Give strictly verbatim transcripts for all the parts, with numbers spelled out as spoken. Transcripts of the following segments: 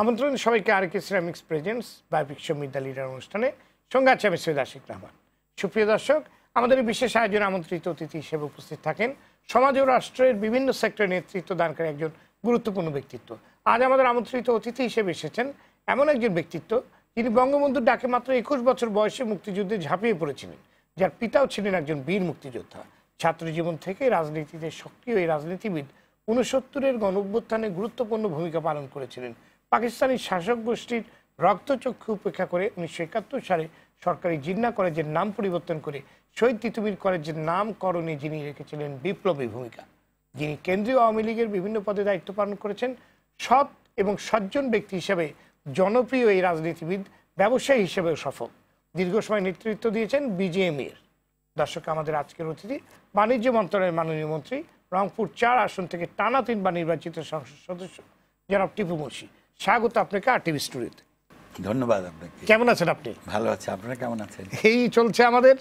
আমন্ত্রণ সবাইকে RK Ceramics presents biopic সমৃদ্ধা লিডার অনুষ্ঠানে। সঙ্গে আছে আমি সৈয়দ আশিক রহমান। সুপ্রিয় দর্শক, আমাদের এই বিশেষ আয়োজনে আমন্ত্রিত অতিথি হিসেবে উপস্থিত থাকেন সমাজ ও রাষ্ট্রের বিভিন্ন সেক্টরে নেতৃত্ব দানকারী একজন গুরুত্বপূর্ণ ব্যক্তিত্ব। আজ আমাদের আমন্ত্রিত অতিথি হিসেবে এসেছেন এমন একজন ব্যক্তিত্ব যিনি বঙ্গবন্ধুর ডাকে মাত্র একুশ বছর বয়সে মুক্তিযুদ্ধে ঝাঁপিয়ে পড়েছিলেন, যার পিতাও ছিলেন একজন বীর মুক্তিযোদ্ধা। ছাত্র জীবন থেকে রাজনীতিতে সক্রিয় এই রাজনীতিবিদ ঊনসত্তরের গণঅভ্যুত্থানে গুরুত্বপূর্ণ ভূমিকা পালন করেছিলেন। পাকিস্তানি শাসক গোষ্ঠীর রক্তচক্ষু উপেক্ষা করে উনিশশো একাত্তর সালে সরকারি জিন্নাহ কলেজের নাম পরিবর্তন করে শহীদ তিতুমীর কলেজের নামকরণে যিনি রেখেছিলেন বিপ্লবী ভূমিকা, যিনি কেন্দ্রীয় আওয়ামী লীগের বিভিন্ন পদে দায়িত্ব পালন করেছেন, সৎ এবং সজ্জন ব্যক্তি হিসেবে জনপ্রিয় এই রাজনীতিবিদ ব্যবসায়ী হিসেবেও সফল, দীর্ঘ সময় নেতৃত্ব দিয়েছেন বিজেএমএর। দর্শক, আমাদের আজকের অতিথি বাণিজ্য মন্ত্রণালয়ের মাননীয় মন্ত্রী, রংপুর চার আসন থেকে টানা তিনবার নির্বাচিত সংসদ সদস্য জনাব টিপু মুর্শি। স্বাগত আপনাকে আর টিভি স্টুডিওতে। ধন্যবাদ আপনাকে। কেমন আছেন আপনি? ভালো আছি, আপনারা কেমন আছেন? এই চলছে আমাদের।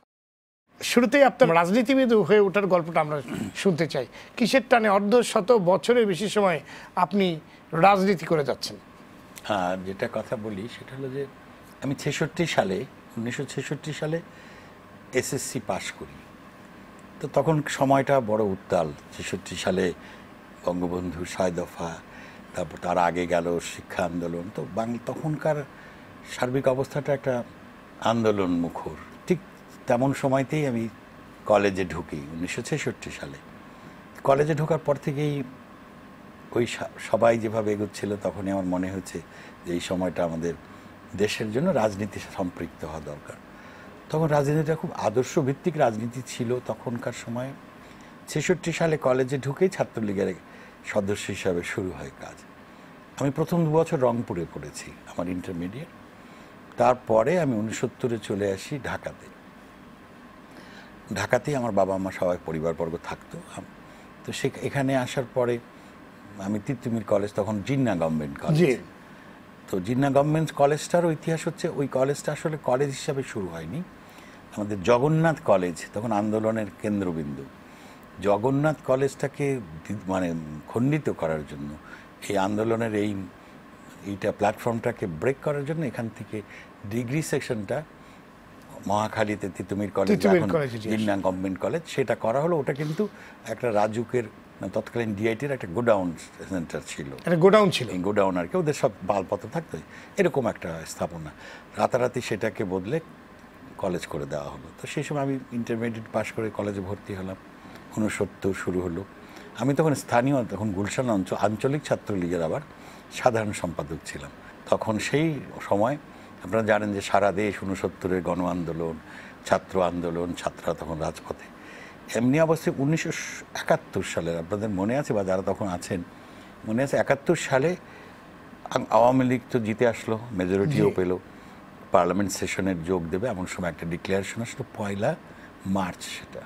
শুরুতেই আপনার রাজনীতিবিদ হয়ে ওঠার গল্পটা আমরা শুনতে চাই। কিসের টানে অর্ধ শত বছরের বেশি সময় আপনি রাজনীতি করে যাচ্ছেন? হ্যাঁ, যেটা কথা বলি সেটা হলো যে আমি ছেষট্টি সালে উনিশশো ছেষট্টি সালে এসএসসি পাশ করি। তো তখন সময়টা বড় উত্তাল। ছেষট্টি সালে বঙ্গবন্ধু ছয় দফা, তারপর তার আগে গেল শিক্ষা আন্দোলন। তো বাংলা তখনকার সার্বিক অবস্থাটা একটা আন্দোলন মুখর। ঠিক তেমন সময়তেই আমি কলেজে ঢুকি উনিশশো ছেষট্টি সালে। কলেজে ঢোকার পর থেকেই ওই সবাই যেভাবে এগোচ্ছিল তখনই আমার মনে হচ্ছে যে এই সময়টা আমাদের দেশের জন্য রাজনীতি সম্পৃক্ত হওয়া দরকার। তখন রাজনীতিটা খুব আদর্শ ভিত্তিক রাজনীতি ছিল তখনকার সময়ে। ছেষট্টি সালে কলেজে ঢুকেই ছাত্রলীগের সদস্য হিসাবে শুরু হয় কাজ। আমি প্রথম দু বছর রংপুরে পড়েছি আমার ইন্টারমিডিয়েট। তারপরে আমি উনসত্তরে চলে আসি ঢাকাতে। ঢাকাতেই আমার বাবা মা সবাই পরিবারবর্গ থাকতো। তো সে এখানে আসার পরে আমি তিতুমীর কলেজ, তখন জিন্নাহ গভর্নমেন্ট কলেজ। তো জিন্নাহ গভর্নমেন্ট কলেজটারও ইতিহাস হচ্ছে ওই কলেজটা আসলে কলেজ হিসাবে শুরু হয়নি। আমাদের জগন্নাথ কলেজ তখন আন্দোলনের কেন্দ্রবিন্দু। জগন্নাথ কলেজটাকে মানে খণ্ডিত করার জন্য, এই আন্দোলনের এই এইটা প্ল্যাটফর্মটাকে ব্রেক করার জন্য এখান থেকে ডিগ্রি সেকশনটা মহাখালীতে Titumir College, Jinnah Government College, সেটা করা হলো। ওটা কিন্তু একটা রাজুকের তৎকালীন ডিআইটির একটা গোডাউন সেন্টার ছিল, গোডাউন ছিল গোডাউন আর কি, ওদের সব মালপত্র থাকতো, এরকম একটা স্থাপনা। রাতারাতি সেটাকে বদলে কলেজ করে দেওয়া হলো। তো সেই সময় আমি ইন্টারমিডিয়েট পাশ করে কলেজে ভর্তি হলাম। ঊনসত্তর শুরু হলো। আমি তখন স্থানীয়, তখন গুলশান অঞ্চল আঞ্চলিক ছাত্রলীগের আবার সাধারণ সম্পাদক ছিলাম। তখন সেই সময় আপনারা জানেন যে সারা দেশ ঊনসত্তরের গণ আন্দোলন, ছাত্র আন্দোলন, ছাত্ররা তখন রাজপথে। এমনি অবস্থায় উনিশশো একাত্তর সালের, আপনাদের মনে আছে বা যারা তখন আছেন মনে আছে, একাত্তর সালে আওয়ামী লীগ তো জিতে আসলো, মেজরিটিও পেল, পার্লামেন্ট সেশনের যোগ দেবে এমন সময় একটা ডিক্লারেশন আসলো পয়লা মার্চ, সেটা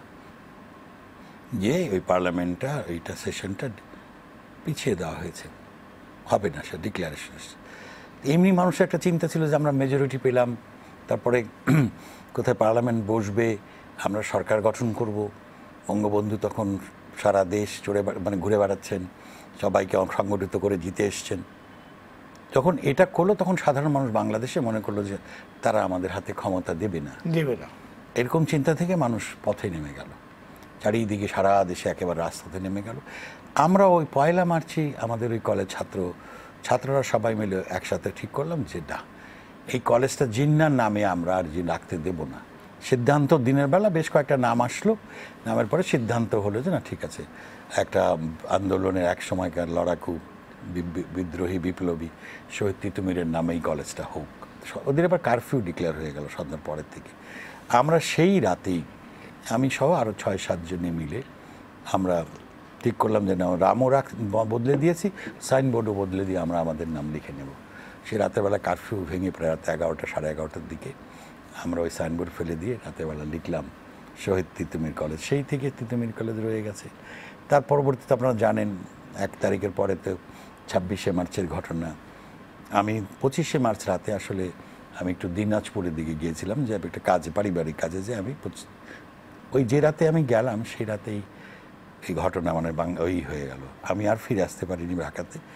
যে ওই পার্লামেন্টটা ওইটা সেশনটা পিছিয়ে দেওয়া হয়েছে, হবে না, সে ডিক্লারেশন। এমনি মানুষের একটা চিন্তা ছিল যে আমরা মেজরিটি পেলাম, তারপরে কোথায় পার্লামেন্ট বসবে, আমরা সরকার গঠন করব। বঙ্গবন্ধু তখন সারা দেশ চড়ে মানে ঘুরে বেড়াচ্ছেন, সবাইকে সংগঠিত করে জিতে এসছেন। যখন এটা করলো তখন সাধারণ মানুষ বাংলাদেশে মনে করলো যে তারা আমাদের হাতে ক্ষমতা দেবে না দেবে না এরকম চিন্তা থেকে মানুষ পথে নেমে গেল, চারিদিকে সারা দেশে একেবারে রাস্তাতে নেমে গেল। আমরা ওই পয়লা মার্চই আমাদের ওই কলেজ ছাত্র ছাত্ররা সবাই মিলে একসাথে ঠিক করলাম যে না, এই কলেজটা জিন্নাহর নামে আমরা আর জি রাখতে দেব না। সিদ্ধান্ত দিনের বেলা বেশ কয়েকটা নাম আসলো, নামের পরে সিদ্ধান্ত হলো যে না ঠিক আছে, একটা আন্দোলনের এক সময়কার লড়াকু বিদ্রোহী বিপ্লবী শহীদ তিতুমীরের নামেই কলেজটা হোক। ওদের এবার কারফিউ ডিক্লেয়ার হয়ে গেল সন্ধ্যার পরের থেকে। আমরা সেই রাতেই আমি সহ আরও ছয় সাতজনে মিলে আমরা ঠিক করলাম যে না, রামও রাখ বদলে দিয়েছি, সাইনবোর্ডও বদলে দিয়ে আমরা আমাদের নাম লিখে নেব। সে রাতের বেলা কারফিউ ভেঙে প্রায় রাত এগারোটা সাড়ে এগারোটার দিকে আমরা ওই সাইনবোর্ড ফেলে দিয়ে রাতেরবেলা লিখলাম শহীদ তিতুমীর কলেজ। সেই থেকে তিতুমীর কলেজ রয়ে গেছে। তার পরবর্তীতে আপনারা জানেন এক তারিখের পরে তো ছাব্বিশে মার্চের ঘটনা। আমি পঁচিশে মার্চ রাতে আসলে আমি একটু দিনাজপুরের দিকে গিয়েছিলাম, যে একটা কাজে, পারিবারিক কাজে, যে আমি ওই যে রাতে আমি গেলাম সেই রাতেই এই ঘটনা মানে বাংলা ওই হয়ে গেল। আমি আর ফিরে আসতে পারিনি ঢাকাতে।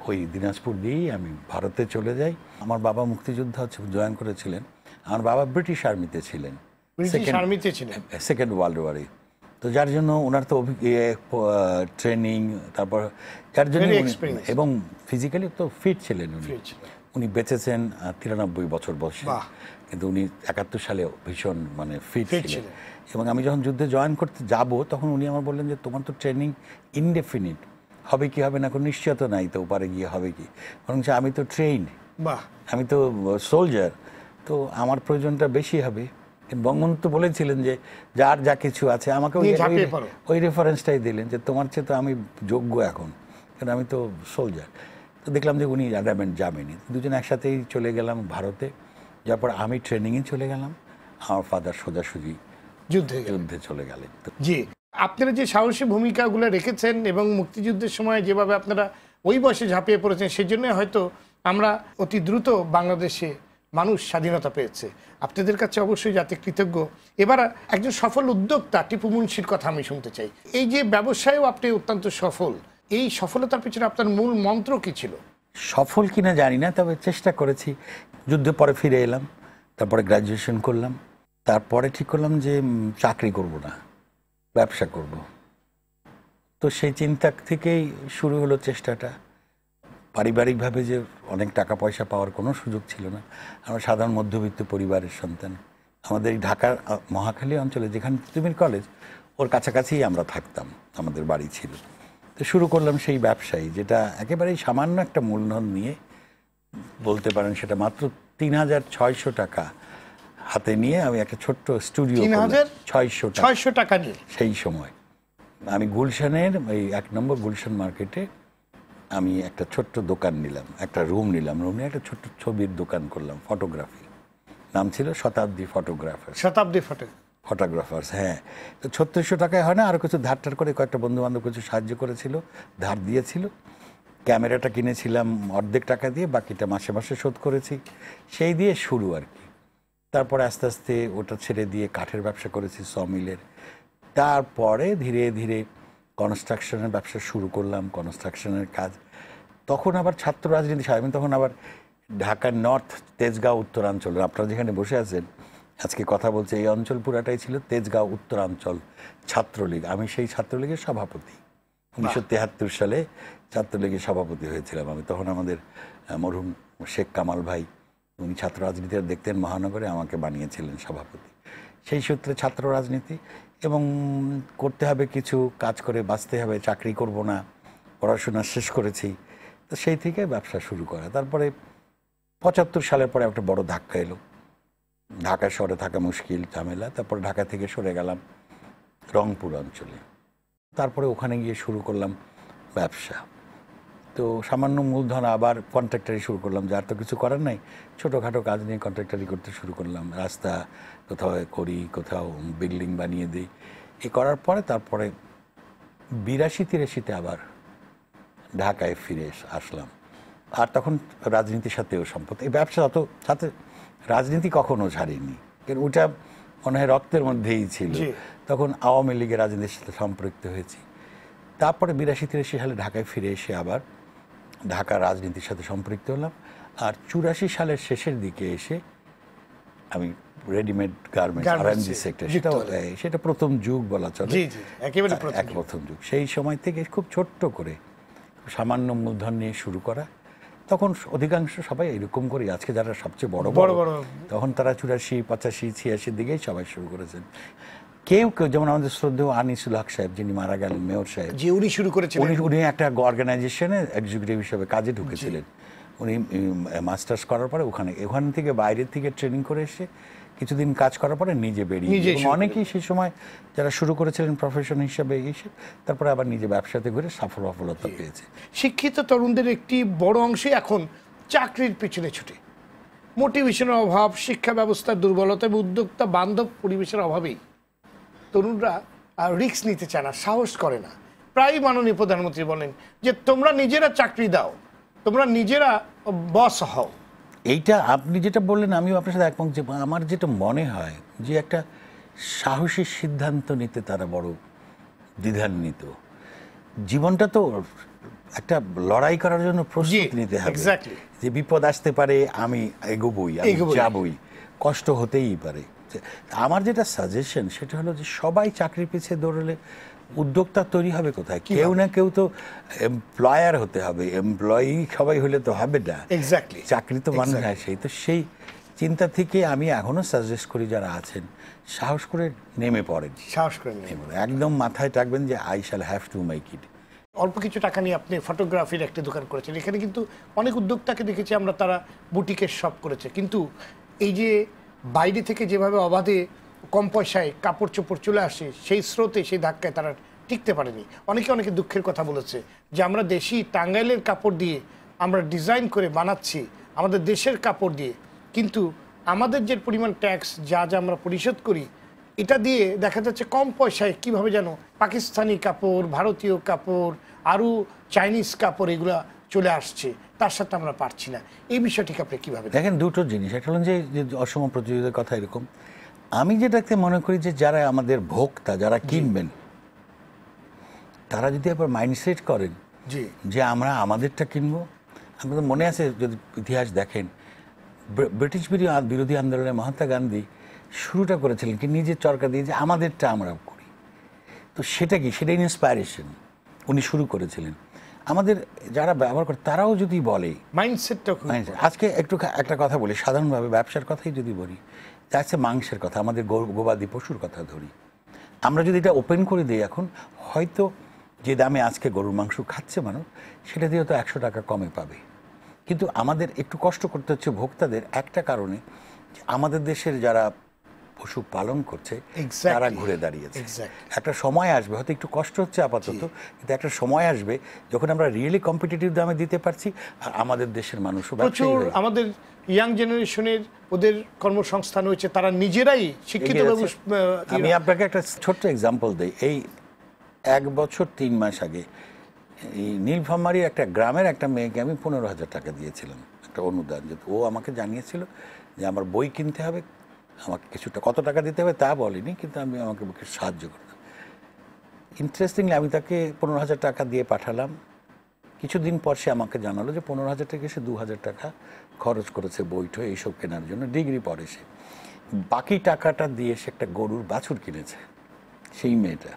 ওই দিনাজপুর দিয়েই আমি ভারতে চলে যাই। আমার বাবা মুক্তিযুদ্ধ হচ্ছে জয়েন করেছিলেন, আমার বাবা ব্রিটিশ আর্মিতে ছিলেন, ব্রিটিশ আর্মিতে ছিলেন সেকেন্ড ওয়ার্ল্ড ওয়ারে। তো যার জন্য ওনার তো ট্রেনিং, তারপর যার জন্য এবং ফিজিক্যালি তো ফিট ছিলেন উনি। উনি বেঁচেছেন তিরানব্বই বছর বয়সে, কিন্তু উনি একাত্তর সালে ভীষণ মানে ফিট ছিলেন। এবং আমি যখন যুদ্ধে জয়েন করতে যাব তখন উনি আমার বললেন যে তোমার তো ট্রেনিং ইনডেফিনিট, হবে কি হবে না কোনো নিশ্চয়তা নাই, তো ওপারে গিয়ে হবে কি, বরং আমি তো ট্রেইন, আমি তো সোলজার, তো আমার প্রয়োজনটা বেশি হবে। বঙ্গবন্ধু বলেছিলেন যে যার যা কিছু আছে আমাকে ওই রেফারেন্সটাই দিলেন যে তোমার চেয়ে তো আমি যোগ্য এখন, কারণ আমি তো সোলজার। তো দেখলাম যে উনি অ্যাডামেন্ট যাবেনি, দুজন একসাথেই চলে গেলাম ভারতে। যার পর আমি ট্রেনিংয়ে চলে গেলাম, আমার ফাদার সোজাসুজি যুদ্ধে যুদ্ধে চলে গেলেন। জি, আপনারা যে সাহসী ভূমিকাগুলো রেখেছেন এবং মুক্তিযুদ্ধের সময় যেভাবে আপনারা ওই বয়সে ঝাঁপিয়ে পড়েছেন, সেজন্য হয়তো আমরা অতি দ্রুত বাংলাদেশে মানুষ স্বাধীনতা পেয়েছে। আপনাদের কাছে অবশ্যই জাতি কৃতজ্ঞ। এবার একজন সফল উদ্যোক্তা টিপু মুনশির কথা আমি শুনতে চাই। এই যে ব্যবসায়ও আপনি অত্যন্ত সফল, এই সফলতার পিছনে আপনার মূল মন্ত্র কি ছিল? সফল কিনা জানি না, তবে চেষ্টা করেছি। যুদ্ধের পরে ফিরে এলাম, তারপরে গ্র্যাজুয়েশন করলাম, তারপরে ঠিক করলাম যে চাকরি করব না, ব্যবসা করব। তো সেই চিন্তা থেকেই শুরু হলো চেষ্টাটা। পারিবারিকভাবে যে অনেক টাকা পয়সা পাওয়ার কোনো সুযোগ ছিল না, আমরা সাধারণ মধ্যবিত্ত পরিবারের সন্তান। আমাদের ঢাকার মহাখালী অঞ্চলে যেখানে তিতুমির কলেজ, ওর কাছাকাছি আমরা থাকতাম, আমাদের বাড়ি ছিল। তো শুরু করলাম সেই ব্যবসায়ী, যেটা একেবারেই সামান্য একটা মূলধন নিয়ে বলতে পারেন, সেটা মাত্র তিন হাজার ছয়শো টাকা হাতে নিয়ে আমি একটা ছোট্ট স্টুডিও, ছয়শো ছয়শো টাকা নিয়ে সেই সময় আমি গুলশানের ওই এক নম্বর গুলশান মার্কেটে আমি একটা ছোট্ট দোকান নিলাম, একটা রুম নিলাম, রুম নিয়ে একটা ছোট্ট ছবির দোকান করলাম, ফটোগ্রাফি, নাম ছিল শতাব্দী ফটোগ্রাফার। শতাব্দী ফটো ফটোগ্রাফার্স হ্যাঁ। তো ছত্রিশশো টাকায় হয় না, আরও কিছু ধারটার করে কয়েকটা বন্ধু বান্ধব কিছু সাহায্য করেছিল, ধার দিয়েছিল। ক্যামেরাটা কিনেছিলাম অর্ধেক টাকা দিয়ে, বাকিটা মাসে মাসে শোধ করেছি, সেই দিয়ে শুরু আর কি। তারপরে আস্তে আস্তে ওটা ছেড়ে দিয়ে কাঠের ব্যবসা করেছি, সমিলের। তারপরে ধীরে ধীরে কনস্ট্রাকশনের ব্যবসা শুরু করলাম, কনস্ট্রাকশনের কাজ। তখন আবার ছাত্র রাজনীতি, আমি তখন আবার ঢাকার নর্থ তেজগাঁও উত্তরাঞ্চল, আপনারা যেখানে বসে আছেন আজকে কথা বলছে, এই অঞ্চল পুরাটাই ছিল তেজগাঁও উত্তরাঞ্চল ছাত্রলীগ। আমি সেই ছাত্রলীগের সভাপতি, উনিশশো তেহাত্তর সালে ছাত্রলীগের সভাপতি হয়েছিলাম আমি। তখন আমাদের মরহুম শেখ কামাল ভাই, উনি ছাত্র রাজনীতি দেখতেন মহানগরে, আমাকে বানিয়েছিলেন সভাপতি। সেই সূত্রে ছাত্র রাজনীতি, এবং করতে হবে কিছু কাজ করে বাঁচতে হবে, চাকরি করব না, পড়াশোনা শেষ করেছি। তো সেই থেকে ব্যবসা শুরু করা। তারপরে পঁচাত্তর সালের পরে একটা বড় ধাক্কা এলো, ঢাকা শহরে থাকা মুশকিল, ঝামেলা। তারপরে ঢাকা থেকে সরে গেলাম রংপুর অঞ্চলে, তারপরে ওখানে গিয়ে শুরু করলাম ব্যবসা। তো সামান্য মূলধন আবার কন্ট্রাক্টারি শুরু করলাম, যার তো কিছু করার নাই, ছোটোখাটো কাজ নিয়ে কন্ট্রাক্টারি করতে শুরু করলাম। রাস্তা কোথাও করি, কোথাও বিল্ডিং বানিয়ে দিই। এ করার পরে তারপরে বিরাশি তিরাশিতে আবার ঢাকায় ফিরে আসলাম। আর তখন রাজনীতির সাথেও সম্পদ, এই ব্যবসা অত সাথে রাজনীতি কখনো ছাড়িনি, কারণ ওটা মনে হয় রক্তের মধ্যেই ছিল। তখন আওয়ামী লীগের রাজনীতির সাথে সম্পৃক্ত হয়েছি। তারপরে বিরাশি তিরাশি সালে ঢাকায় ফিরে এসে আবার ঢাকা রাজনীতির সাথে সম্পৃক্ত হলাম। আর চুরাশি সালের শেষের দিকে এসে আমি readymade garments R M G sector, সেটাও সেটা প্রথম যুগ বলা চলে, এক প্রথম যুগ। সেই সময় থেকে খুব ছোট্ট করে সামান্য মূলধন নিয়ে শুরু করা। তখন অধিকাংশ সবাই এরকম করে, আজকে যারা সবচেয়ে বড় বড় তখন তারা চুরাশি পঁচাশি ছিয়াশির দিকেই সবাই শুরু করেছেন। কেউ কেউ যেমন আমাদের শ্রদ্ধেয় আনিসুল হক সাহেব, যিনি মারা গেলেন, মেয়র সাহেব, যে উনি শুরু করেছিলেন, উনি উনি একটা অর্গানাইজেশনে এক্সিকিউটিভ হিসেবে কাজে ঢুকেছিলেন। উনি মাস্টার্স করার পরে ওখানে ওখান থেকে বাইরের থেকে ট্রেনিং করে এসে কিছুদিন কাজ করার পরে নিজে বেরিয়ে, অনেকেই সেই সময় যারা শুরু করেছিলেন প্রফেশন হিসাবে এসে তারপরে আবার নিজে ব্যবসাতে ঘুরে সফল সফলতা পেয়েছে। শিক্ষিত তরুণদের একটি বড় অংশই এখন চাকরির পিছনে ছুটে, মোটিভেশনের অভাব, শিক্ষা ব্যবস্থার দুর্বলতা এবং উদ্যোক্তা বান্ধব পরিবেশের অভাবেই তরুণরা রিস্ক নিতে চায় না, সাহস করে না। প্রায় মাননীয় প্রধানমন্ত্রী বলেন যে তোমরা নিজেরা চাকরি দাও, তোমরা নিজেরা বস হও। এইটা আপনি যেটা বললেন আমিও আপনার সাথে একমত। যে আমার যেটা মনে হয় যে একটা সাহসী সিদ্ধান্ত নিতে তারা বড় দ্বিধান্বিত। জীবনটা তো একটা লড়াই করার জন্য প্রস্তুতি নিতে হবে, যে বিপদ আসতে পারে, আমি এগোবই, আমি যাবই, কষ্ট হতেই পারে। আমার যেটা সাজেশন সেটা হলো যে সবাই চাকরির পিছিয়ে দৌড়লে উদ্যোক্তা তৈরি হবে কোথায়? কেউ না কেউ তো এমপ্লয়ার হতে হবে, এমপ্লয়ি সবাই হলে তো হবে না, চাকরি তো মানুষ আসে। তো সেই চিন্তা থেকে আমি এখনো সাজেস্ট করি যারা আছেন সাহস করে নেমে পড়েন, সাহস করে নেমে একদম মাথায় রাখবেন যে I shall have to make it. অল্প কিছু টাকা নিয়ে আপনি ফটোগ্রাফির একটা দোকান করেছেন, এখানে কিন্তু অনেক উদ্যোক্তাকে দেখেছি আমরা, তারা বুটিকের শপ করেছে, কিন্তু এই যে বাইরে থেকে যেভাবে অবাধে কম পয়সায় কাপড় চোপড় চলে আসে, সেই স্রোতে সেই ধাক্কায় তারা টিকতে পারেনি। অনেকে অনেকে দুঃখের কথা বলেছে যে আমরা দেশি টাঙ্গাইলের কাপড় দিয়ে আমরা ডিজাইন করে বানাচ্ছি আমাদের দেশের কাপড় দিয়ে, কিন্তু আমাদের যে পরিমাণ ট্যাক্স যা যা আমরা পরিশোধ করি, এটা দিয়ে দেখা যাচ্ছে কম পয়সায় কিভাবে যেন পাকিস্তানি কাপড়, ভারতীয় কাপড়, আরও চাইনিজ কাপড় এগুলা চলে আসছে, তার সাথে আমরা পারছি না। এই বিষয়টিকে আপনি কীভাবে দেখেন? দুটো জিনিস, একটা হলো যে অসম প্রতিযোগিতার কথা এরকম, আমি যেটাকে মনে করি যে যারা আমাদের ভোক্তা, যারা কিনবেন, তারা যদি আবার মাইন্ডসেট করেন যে আমরা আমাদেরটা কিনবো। আমাদের মনে আছে যদি ইতিহাস দেখেন, ব্রিটিশ বিরোধী আন্দোলনে মহাত্মা গান্ধী শুরুটা করেছিলেন কি নিজের চরকা দিয়ে, যে আমাদেরটা আমরা করি। তো সেটা কি, সেটা ইন্সপায়ারেশন উনি শুরু করেছিলেন। আমাদের যারা ব্যবহার করে তারাও যদি বলে মাইন্ডসেটটা, আজকে একটু একটা কথা বলি, সাধারণভাবে ব্যবসার কথাই যদি বলি, যাচ্ছে মাংসের কথা, আমাদের গবাদি পশুর কথা ধরি, আমরা যদি এটা ওপেন করে দিই এখন, হয়তো যে দামে আজকে গরুর মাংস খাচ্ছে মানুষ, সেটা দিয়ে তো একশো টাকা কমে পাবে। কিন্তু আমাদের একটু কষ্ট করতে হচ্ছে ভোক্তাদের একটা কারণে, আমাদের দেশের যারা পশু পালন করছে তারা ঘুরে দাঁড়িয়েছে। একটা সময় আসবে, হয়তো একটু কষ্ট হচ্ছে আপাতত, কিন্তু একটা সময় আসবে যখন আমরা রিয়েলি কম্পিটিটিভ দামে দিতে পারছি, আর আমাদের দেশের মানুষও প্রচুর, আমাদের ইয়াং জেনারেশনের ওদের কর্মসংস্থান হয়েছে, তারা নিজেরাই শিক্ষিত। আমি আপনাকে একটা ছোট্ট এক্সাম্পল দিই। এই এক বছর তিন মাস আগে এই নীলফামারীর একটা গ্রামের একটা মেয়েকে আমি পনেরো হাজার টাকা দিয়েছিলাম, একটা অনুদান। যে ও আমাকে জানিয়েছিল যে আমার বই কিনতে হবে, আমাকে কিছুটা কত টাকা দিতে হবে তা বলিনি, কিন্তু আমি আমাকে সাহায্য করতাম। ইন্টারেস্টিংলি আমি তাকে পনেরো হাজার টাকা দিয়ে পাঠালাম। কিছুদিন পর সে আমাকে জানালো যে পনেরো হাজার টাকা সে দু হাজার টাকা খরচ করেছে বইটো এইসব কেনার জন্য, ডিগ্রি পড়ে সে। বাকি টাকাটা দিয়ে সে একটা গরুর বাছুর কিনেছে। সেই মেয়েটা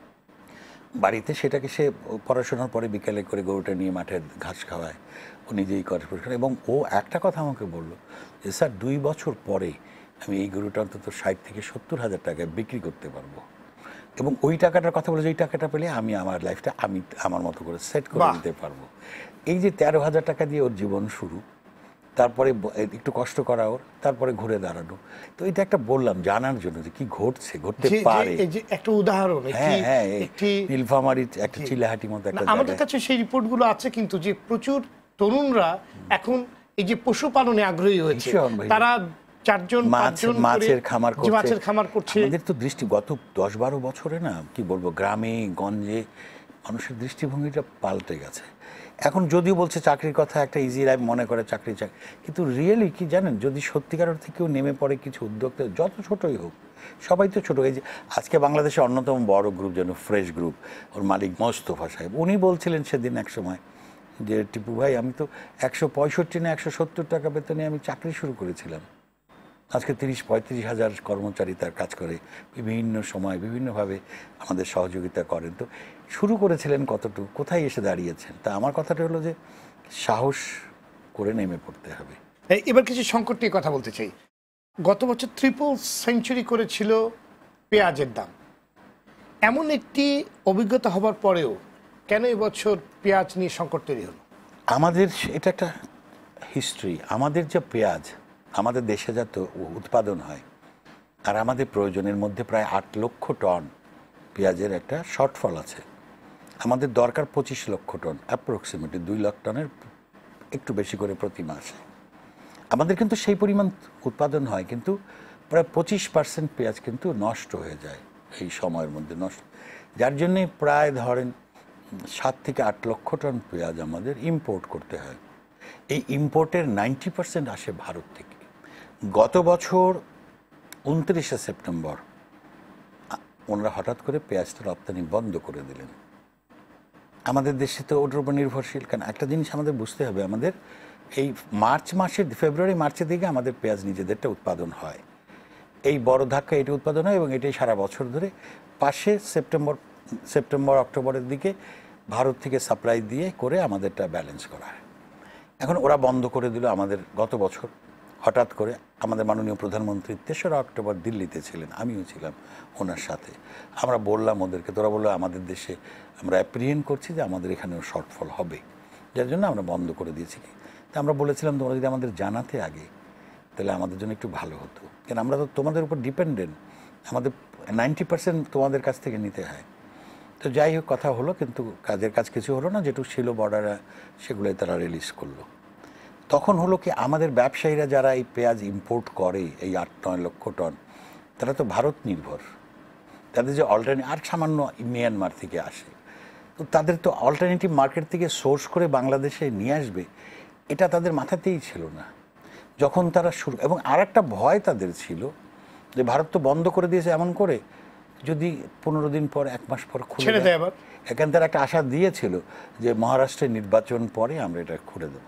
বাড়িতে সেটাকে সে পড়াশোনার পরে বিকেলে করে গরুটা নিয়ে মাঠে ঘাস খাওয়ায়, ও নিজেই করে। এবং ও একটা কথা আমাকে বললো যে স্যার, দুই বছর পরে আমি এই গরুটা অন্তত ষাট থেকে সত্তর হাজার টাকায় বিক্রি করতে পারবো, এবং ওই টাকাটার কথা বলে, ওই টাকাটা পেলে আমি আমার লাইফটা আমি আমার মতো করে সেট করে দিতে পারবো। এই যে তেরো হাজার টাকা দিয়ে ওর জীবন শুরু, তারপরে একটু কষ্ট করা ওর, তারপরে ঘুরে দাঁড়ানো। তো এটা একটা বললাম জানার জন্য যে কি ঘটছে, ঘটতে পারে। একটা উদাহরণ, হ্যাঁ হ্যাঁ, নীলফামারীর একটা চিলাহাটি মতো একটা, আমাদের কাছে সেই রিপোর্টগুলো আছে, কিন্তু যে প্রচুর তরুণরা এখন এই যে পশুপালনে আগ্রহী হয়েছে, তারা চারজন পাঁচজন মাছের খামার করছে, মাছের খামার করছে। আমাদের তো দৃষ্টি গত দশ বারো বছরে না কি বলবো, গ্রামে গঞ্জে মানুষের দৃষ্টিভঙ্গিটা পাল্টে গেছে। এখন যদিও বলছে চাকরির কথা, একটা ইজি লাইফ মনে করে চাকরি চাকরি, কিন্তু রিয়েলি কি জানেন, যদি সত্যিকার অর্থে কেউ নেমে পড়ে কিছু উদ্যোক্তা, যত ছোটই হোক, সবাই তো ছোটো। এই যে আজকে বাংলাদেশের অন্যতম বড় গ্রুপ যেন ফ্রেশ গ্রুপ, ওর মালিক মোস্তফা সাহেব, উনি বলছিলেন সেদিন এক সময় যে টিপু ভাই, আমি তো একশো পঁয়ষট্টি না একশো সত্তর টাকা বেতনে আমি চাকরি শুরু করেছিলাম, আজকে তিরিশ পঁয়ত্রিশ হাজার কর্মচারী তার কাজ করে, বিভিন্ন সময় বিভিন্নভাবে আমাদের সহযোগিতা করেন। তো শুরু করেছিলেন কতটুকু, কোথায় এসে দাঁড়িয়েছেন? তা আমার কথাটা হলো যে সাহস করে নেমে পড়তে হবে। এবার কিছু সংকট নিয়ে কথা বলতে চাই। গত বছর ট্রিপল সেঞ্চুরি করেছিল পেঁয়াজের দাম। এমন একটি অভিজ্ঞতা হবার পরেও কেন এবছর পেঁয়াজ নিয়ে সংকট তৈরি হলো? আমাদের এটা একটা হিস্ট্রি। আমাদের যে পেঁয়াজ আমাদের দেশে যত উৎপাদন হয়, আর আমাদের প্রয়োজনের মধ্যে প্রায় আট লক্ষ টন পেঁয়াজের একটা শর্টফল আছে। আমাদের দরকার পঁচিশ লক্ষ টন, অ্যাপ্রক্সিমেটলি দুই লাখ টনের একটু বেশি করে প্রতি মাসে। আমাদের কিন্তু সেই পরিমাণ উৎপাদন হয়, কিন্তু প্রায় পঁচিশ পার্সেন্ট পেঁয়াজ কিন্তু নষ্ট হয়ে যায় এই সময়ের মধ্যে, নষ্ট, যার জন্যে প্রায় ধরেন সাত থেকে আট লক্ষ টন পেঁয়াজ আমাদের ইম্পোর্ট করতে হয়। এই ইম্পোর্টের নাইনটি পার্সেন্ট আসে ভারত থেকে। গত বছর উনত্রিশে সেপ্টেম্বর ওনারা হঠাৎ করে পেঁয়াজটা রপ্তানি বন্ধ করে দিলেন। আমাদের দেশে তো ওটার উপর নির্ভরশীল। কারণ একটা জিনিস আমাদের বুঝতে হবে, আমাদের এই মার্চ মাসের ফেব্রুয়ারি মার্চের দিকে আমাদের পেঁয়াজ নিজেদেরটা উৎপাদন হয়, এই বড় ধাক্কা এটি উৎপাদন হয় এবং এটাই সারা বছর ধরে। পাশে সেপ্টেম্বর সেপ্টেম্বর অক্টোবরের দিকে ভারত থেকে সাপ্লাই দিয়ে করে আমাদেরটা ব্যালেন্স করা হয়। এখন ওরা বন্ধ করে দিল আমাদের গত বছর হঠাৎ করে। আমাদের মাননীয় প্রধানমন্ত্রী তেসরা অক্টোবর দিল্লিতে ছিলেন, আমিও ছিলাম ওনার সাথে। আমরা বললাম ওদেরকে, তোরা বললো আমাদের দেশে আমরা অ্যাপ্রিহেন্ড করছি যে আমাদের এখানেও শর্টফল হবে, যার জন্য আমরা বন্ধ করে দিয়েছি। তা আমরা বলেছিলাম তোমরা যদি আমাদের জানাতে আগে তাহলে আমাদের জন্য একটু ভালো হতো, কেন আমরা তো তোমাদের উপর ডিপেন্ডেন্ট, আমাদের নাইনটি পার্সেন্ট তোমাদের কাছ থেকে নিতে হয়। তো যাই হোক কথা হলো, কিন্তু কাজের কাজ কিছু হলো না, যেটুকু ছিল বর্ডাররা সেগুলোই তারা রিলিজ করলো। তখন হলো কি আমাদের ব্যবসায়ীরা যারা এই পেঁয়াজ ইম্পোর্ট করে এই আট নয় লক্ষ টন, তারা তো ভারত নির্ভর, তাদের যে অল্টারনেটিভ আর সামান্য মিয়ানমার থেকে আসে, তো তাদের তো অল্টারনেটিভ মার্কেট থেকে সোর্স করে বাংলাদেশে নিয়ে আসবে এটা তাদের মাথাতেই ছিল না যখন তারা শুরু। এবং আর একটা ভয় তাদের ছিল যে ভারত তো বন্ধ করে দিয়েছে, এমন করে যদি পনেরো দিন পর এক মাস পর খুলে দেয়, এখানে তারা একটা আশা দিয়েছিল যে মহারাষ্ট্রের নির্বাচন পরে আমরা এটা খুলে দেব।